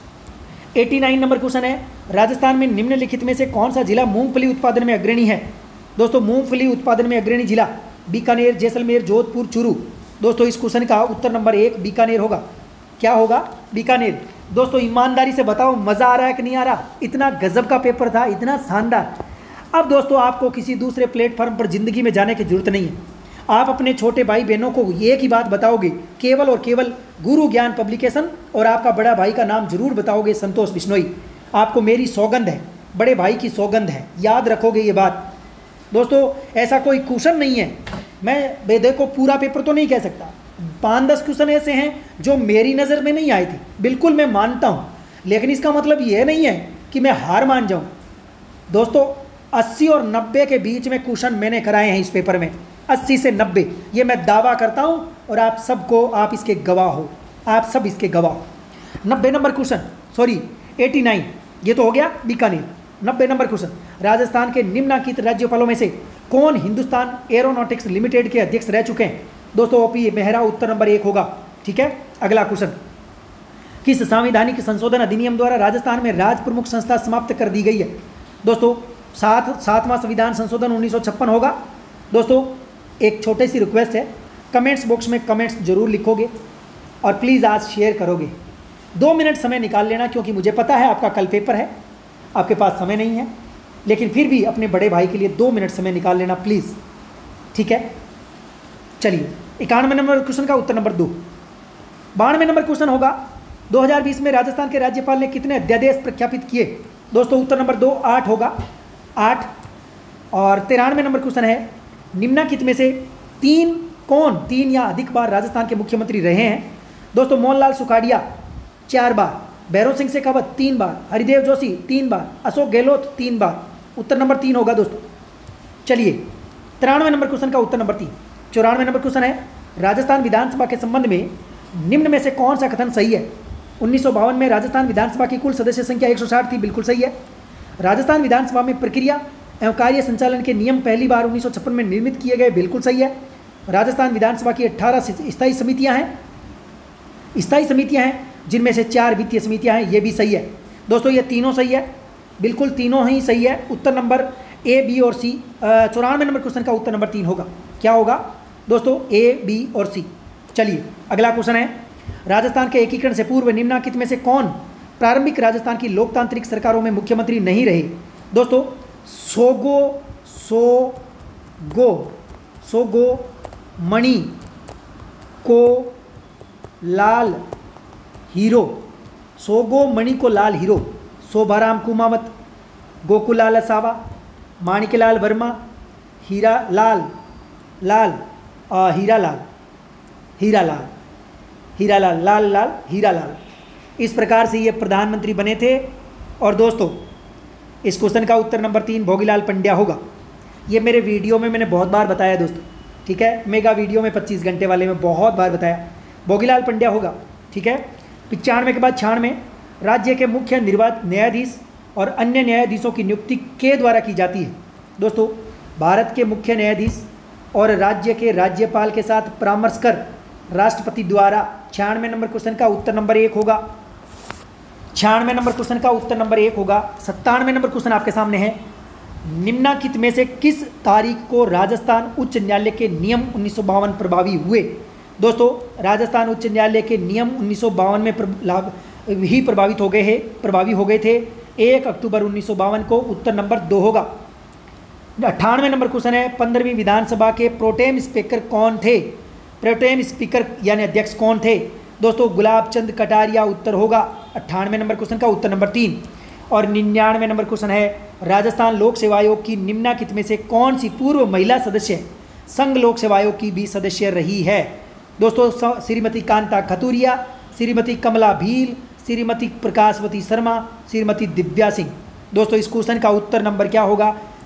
नवासी नंबर क्वेश्चन है, राजस्थान में निम्नलिखित में से कौन सा जिला मूंगफली उत्पादन में अग्रणी है? दोस्तों मूंगफली उत्पादन में अग्रणी जिला बीकानेर, जैसलमेर, जोधपुर, चूरू। दोस्तों इस क्वेश्चन का उत्तर नंबर एक बीकानेर होगा। क्या होगा? बीकानेर। दोस्तों ईमानदारी से बताओ, मज़ा आ रहा है कि नहीं आ रहा? इतना गजब का पेपर था, इतना शानदार। अब दोस्तों आपको किसी दूसरे प्लेटफॉर्म पर ज़िंदगी में जाने की जरूरत नहीं है। आप अपने छोटे भाई बहनों को एक ही बात बताओगे, केवल और केवल गुरु ज्ञान पब्लिकेशन, और आपका बड़ा भाई का नाम जरूर बताओगे, संतोष बिश्नोई। आपको मेरी सौगंध है, बड़े भाई की सौगंध है, याद रखोगे ये बात। दोस्तों ऐसा कोई क्वेश्चन नहीं है, मैं देखो पूरा पेपर तो नहीं कह सकता, पाँच दस क्वेश्चन ऐसे हैं जो मेरी नज़र में नहीं आए थे, बिल्कुल मैं मानता हूँ, लेकिन इसका मतलब ये नहीं है कि मैं हार मान जाऊँ। दोस्तों अस्सी और नब्बे के बीच में क्वेश्चन मैंने कराए हैं इस पेपर में, अस्सी से नब्बे, ये मैं दावा करता हूँ, और आप सबको, आप इसके गवाह हो, आप सब इसके गवाह हो। नब्बे number question, sorry eighty nine, ये तो हो गया बीकानेर। नब्बे नंबर क्वेश्चन, राजस्थान के निम्नलिखित राज्यपालों में से कौन हिंदुस्तान एरोनॉटिक्स लिमिटेड के अध्यक्ष रह चुके हैं? दोस्तों ओपी मेहरा उत्तर नंबर एक होगा। ठीक है, अगला क्वेश्चन, किस संवैधानिक संशोधन अधिनियम द्वारा राजस्थान में राज प्रमुख संस्था समाप्त कर दी गई है? दोस्तों सात सातवां संविधान संशोधन उन्नीस सौ छप्पन होगा। दोस्तों एक छोटी सी रिक्वेस्ट है, कमेंट्स बॉक्स में कमेंट्स जरूर लिखोगे और प्लीज़ आज शेयर करोगे। दो मिनट समय निकाल लेना, क्योंकि मुझे पता है आपका कल पेपर है, आपके पास समय नहीं है, लेकिन फिर भी अपने बड़े भाई के लिए दो मिनट समय निकाल लेना प्लीज़। ठीक है, चलिए इक्यानवे नंबर क्वेश्चन का उत्तर नंबर दो। बानवे नंबर क्वेश्चन होगा, दो हज़ार बीस में राजस्थान के राज्यपाल ने कितने अध्यादेश प्रख्यापित किए? दोस्तों उत्तर नंबर दो आठ होगा, आठ। और तिरानवे नंबर क्वेश्चन है, निम्नलिखित में से तीन कौन तीन या अधिक बार राजस्थान के मुख्यमंत्री रहे हैं? दोस्तों मोहनलाल सुखाड़िया चार बार, भैरव सिंह शेखावत तीन बार, हरिदेव जोशी तीन बार, अशोक गहलोत तीन बार। उत्तर नंबर तीन होगा दोस्तों। चलिए तिरानवे नंबर क्वेश्चन का उत्तर नंबर तीन। चौरानवे नंबर क्वेश्चन है, राजस्थान विधानसभा के संबंध में निम्न में से कौन सा कथन सही है? उन्नीस सौ बावन में राजस्थान विधानसभा की कुल सदस्य संख्या एक सौ साठ थी, बिल्कुल सही है। राजस्थान विधानसभा में प्रक्रिया एवं कार्य संचालन के नियम पहली बार उन्नीस सौ छप्पन में निर्मित किए गए, बिल्कुल सही है। राजस्थान विधानसभा की अट्ठारह स्थायी समितियां हैं स्थायी समितियां हैं जिनमें से चार वित्तीय समितियां हैं, ये भी सही है। दोस्तों ये तीनों सही है, बिल्कुल तीनों ही सही है। उत्तर नंबर ए, बी और सी। चौरानवे नंबर क्वेश्चन का उत्तर नंबर तीन होगा। क्या होगा दोस्तों? ए, बी और सी। चलिए अगला क्वेश्चन है, राजस्थान के एकीकरण से पूर्व निम्नलिखित में से कौन प्रारंभिक राजस्थान की लोकतांत्रिक सरकारों में मुख्यमंत्री नहीं रहे? दोस्तों सोगो सोगो सोगो मणि को लाल हीरो, सोगो मणि को लाल हीरो, शोभाराम कुमावत, गोकुलाल असावा, माणिकलाल वर्मा, हीरा लाल लाल आ, हीरा लाल हीरा लाल हीरा लाल लाल लाल हीरा लाल, इस प्रकार से ये प्रधानमंत्री बने थे। और दोस्तों इस क्वेश्चन का उत्तर नंबर तीन भोगीलाल पंड्या होगा। ये मेरे वीडियो में मैंने बहुत बार बताया दोस्तों, ठीक है, मेगा वीडियो में पच्चीस घंटे वाले में बहुत बार बताया, भोगीलाल पंड्या होगा। ठीक है, पचानवे के बाद छियानवे, राज्य के मुख्य निर्वाचित न्यायाधीश और अन्य न्यायाधीशों की नियुक्ति के द्वारा की जाती है? दोस्तों भारत के मुख्य न्यायाधीश और राज्य के राज्यपाल के साथ परामर्श कर राष्ट्रपति द्वारा। छियानवे नंबर क्वेश्चन का उत्तर नंबर एक होगा। छियानवे नंबर क्वेश्चन का उत्तर नंबर एक होगा। सत्तानवे नंबर क्वेश्चन आपके सामने है, निम्नलिखित में से किस तारीख को राजस्थान उच्च न्यायालय के नियम उन्नीस सौ बावन प्रभावी हुए? दोस्तों राजस्थान उच्च न्यायालय के नियम उन्नीस सौ बावन में लाभ ही प्रभावित हो गए हैं प्रभावी हो गए थे एक अक्टूबर उन्नीस सौ बावन को। उत्तर नंबर दो होगा। अट्ठानवे नंबर क्वेश्चन है, पंद्रहवीं विधानसभा के प्रोटेम स्पीकर कौन थे? प्रोटेम स्पीकर यानी अध्यक्ष कौन थे? दोस्तों गुलाब चंद कटारिया उत्तर होगा। अट्ठानवे नंबर क्वेश्चन का उत्तर नंबर तीन। और निन्यानवे नंबर क्वेश्चन है, राजस्थान लोक सेवा आयोग की निम्नलिखित में से कौन सी पूर्व महिला सदस्य संघ लोक सेवा आयोग की भी सदस्य रही है? दोस्तों श्रीमती कांता खतूरिया, श्रीमती कमला भील, श्रीमती प्रकाशवती शर्मा, श्रीमती दिव्या सिंह। दोस्तों इस क्वेश्चन का उत्तर नंबर क्या होगा?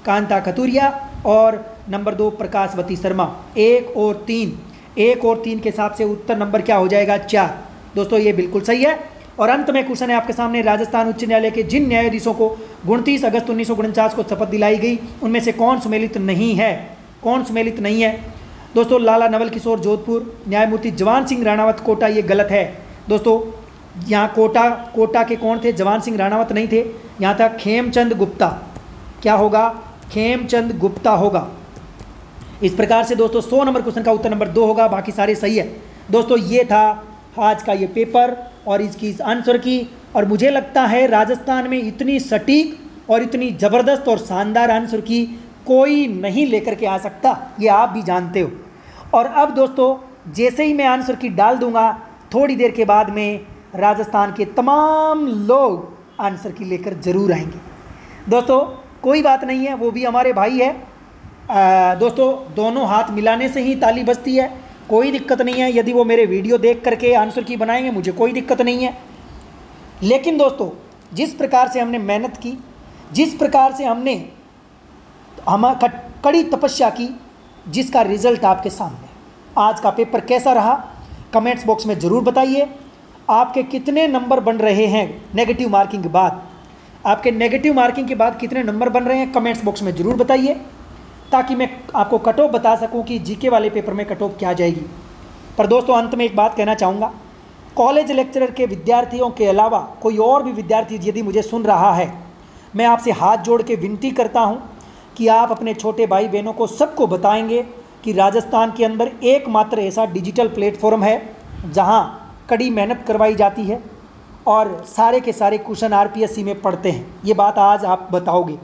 कांता कतुरिया और नंबर दो प्रकाशवती शर्मा। एक और तीन एक और तीन के हिसाब से उत्तर नंबर क्या हो जाएगा? चार। दोस्तों ये बिल्कुल सही है। और अंत में क्वेश्चन है आपके सामने, राजस्थान उच्च न्यायालय के जिन न्यायाधीशों को उनतीस अगस्त उन्नीस सौ उनचास को शपथ दिलाई गई उनमें से कौन सुमेलित नहीं है? कौन सुमेलित नहीं है? दोस्तों लाला नवल किशोर जोधपुर, न्यायमूर्ति जवान सिंह राणावत कोटा। ये गलत है दोस्तों, यहाँ कोटा कोटा के कौन थे? जवान सिंह राणावत नहीं थे, यहाँ था खेमचंद गुप्ता। क्या होगा? खेमचंद गुप्ता होगा। इस प्रकार से दोस्तों सौ नंबर क्वेश्चन का उत्तर नंबर दो होगा, बाकी सारे सही है। दोस्तों ये था आज का ये पेपर और इसकी इस आंसर की। और मुझे लगता है राजस्थान में इतनी सटीक और इतनी ज़बरदस्त और शानदार आंसर की कोई नहीं लेकर के आ सकता, ये आप भी जानते हो। और अब दोस्तों जैसे ही मैं आंसर की डाल दूंगा, थोड़ी देर के बाद में राजस्थान के तमाम लोग आंसर की लेकर ज़रूर आएंगे। दोस्तों कोई बात नहीं है, वो भी हमारे भाई है। आ, दोस्तों दोनों हाथ मिलाने से ही ताली बजती है, कोई दिक्कत नहीं है। यदि वो मेरे वीडियो देख करके आंसर की बनाएंगे, मुझे कोई दिक्कत नहीं है। लेकिन दोस्तों जिस प्रकार से हमने मेहनत की, जिस प्रकार से हमने हम कड़ी तपस्या की, जिसका रिजल्ट आपके सामने, आज का पेपर कैसा रहा कमेंट्स बॉक्स में ज़रूर बताइए। आपके कितने नंबर बन रहे हैं नेगेटिव मार्किंग के बाद, आपके नेगेटिव मार्किंग के बाद कितने नंबर बन रहे हैं कमेंट्स बॉक्स में ज़रूर बताइए, ताकि मैं आपको कट ऑफ बता सकूं कि जीके वाले पेपर में कट ऑफ क्या जाएगी। पर दोस्तों अंत में एक बात कहना चाहूँगा, कॉलेज लेक्चरर के विद्यार्थियों के अलावा कोई और भी विद्यार्थी यदि मुझे सुन रहा है, मैं आपसे हाथ जोड़ के विनती करता हूँ कि आप अपने छोटे भाई बहनों को सबको बताएंगे कि राजस्थान के अंदर एकमात्र ऐसा डिजिटल प्लेटफॉर्म है जहाँ कड़ी मेहनत करवाई जाती है और सारे के सारे क्वेश्चन आरपीएससी में पढ़ते हैं। ये बात आज आप बताओगे।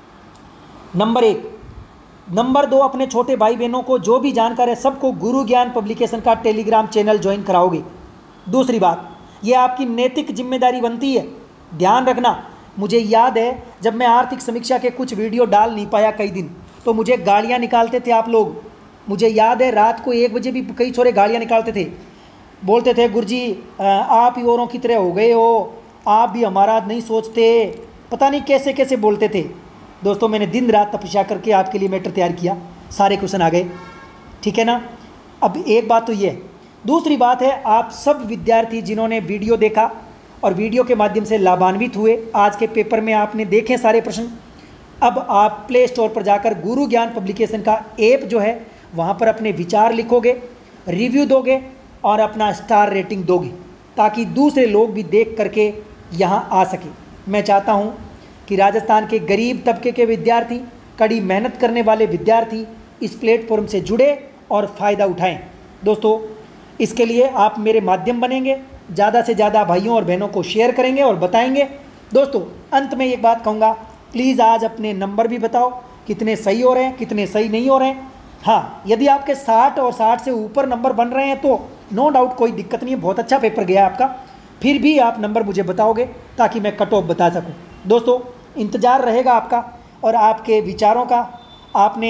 नंबर एक। नंबर दो, अपने छोटे भाई बहनों को जो भी जानकार है सबको गुरु ज्ञान पब्लिकेशन का टेलीग्राम चैनल ज्वाइन कराओगे। दूसरी बात, ये आपकी नैतिक जिम्मेदारी बनती है। ध्यान रखना, मुझे याद है जब मैं आर्थिक समीक्षा के कुछ वीडियो डाल नहीं पाया कई दिन, तो मुझे गालियाँ निकालते थे आप लोग। मुझे याद है रात को एक बजे भी कई छोरे गालियाँ निकालते थे, बोलते थे गुरुजी आप ही औरों की तरह हो गए हो, आप भी हमारा नहीं सोचते, पता नहीं कैसे कैसे बोलते थे। दोस्तों मैंने दिन रात तपस्या करके आपके लिए मैटर तैयार किया, सारे क्वेश्चन आ गए, ठीक है ना। अब एक बात तो ये है, दूसरी बात है आप सब विद्यार्थी जिन्होंने वीडियो देखा और वीडियो के माध्यम से लाभान्वित हुए, आज के पेपर में आपने देखे सारे प्रश्न, अब आप प्ले स्टोर पर जाकर गुरु ज्ञान पब्लिकेशन का ऐप जो है वहाँ पर अपने विचार लिखोगे, रिव्यू दोगे और अपना स्टार रेटिंग दोगे, ताकि दूसरे लोग भी देख करके यहाँ आ सके। मैं चाहता हूँ कि राजस्थान के गरीब तबके के विद्यार्थी, कड़ी मेहनत करने वाले विद्यार्थी इस प्लेटफॉर्म से जुड़े और फ़ायदा उठाएं। दोस्तों इसके लिए आप मेरे माध्यम बनेंगे, ज़्यादा से ज़्यादा भाइयों और बहनों को शेयर करेंगे और बताएंगे। दोस्तों अंत में एक बात कहूँगा, प्लीज़ आज अपने नंबर भी बताओ कितने सही हो रहे हैं, कितने सही नहीं हो रहे हैं। हाँ, यदि आपके साठ और साठ से ऊपर नंबर बन रहे हैं तो नो डाउट कोई दिक्कत नहीं है, बहुत अच्छा पेपर गया आपका। फिर भी आप नंबर मुझे बताओगे ताकि मैं कट ऑफ बता सकूँ। दोस्तों इंतज़ार रहेगा आपका और आपके विचारों का। आपने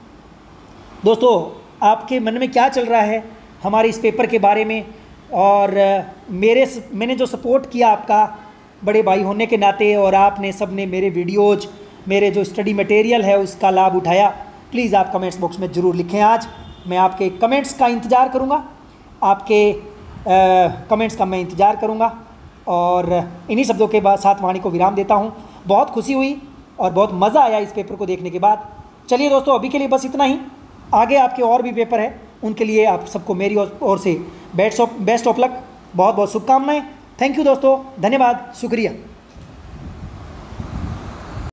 दोस्तों आपके मन में क्या चल रहा है हमारे इस पेपर के बारे में, और मेरे मैंने जो सपोर्ट किया आपका बड़े भाई होने के नाते, और आपने सब ने मेरे वीडियोज़, मेरे जो स्टडी मटेरियल है उसका लाभ उठाया, प्लीज़ आप कमेंट्स बॉक्स में ज़रूर लिखें। आज मैं आपके कमेंट्स का इंतज़ार करूँगा, आपके कमेंट्स का मैं इंतज़ार करूँगा। और इन्हीं शब्दों के बाद साथ वाणी को विराम देता हूँ। बहुत खुशी हुई और बहुत मज़ा आया इस पेपर को देखने के बाद। चलिए दोस्तों अभी के लिए बस इतना ही, आगे आपके और भी पेपर है, उनके लिए आप सबको मेरी ओर से best of best of luck, बहुत बहुत शुभकामनाएं। थैंक यू दोस्तों, धन्यवाद, शुक्रिया।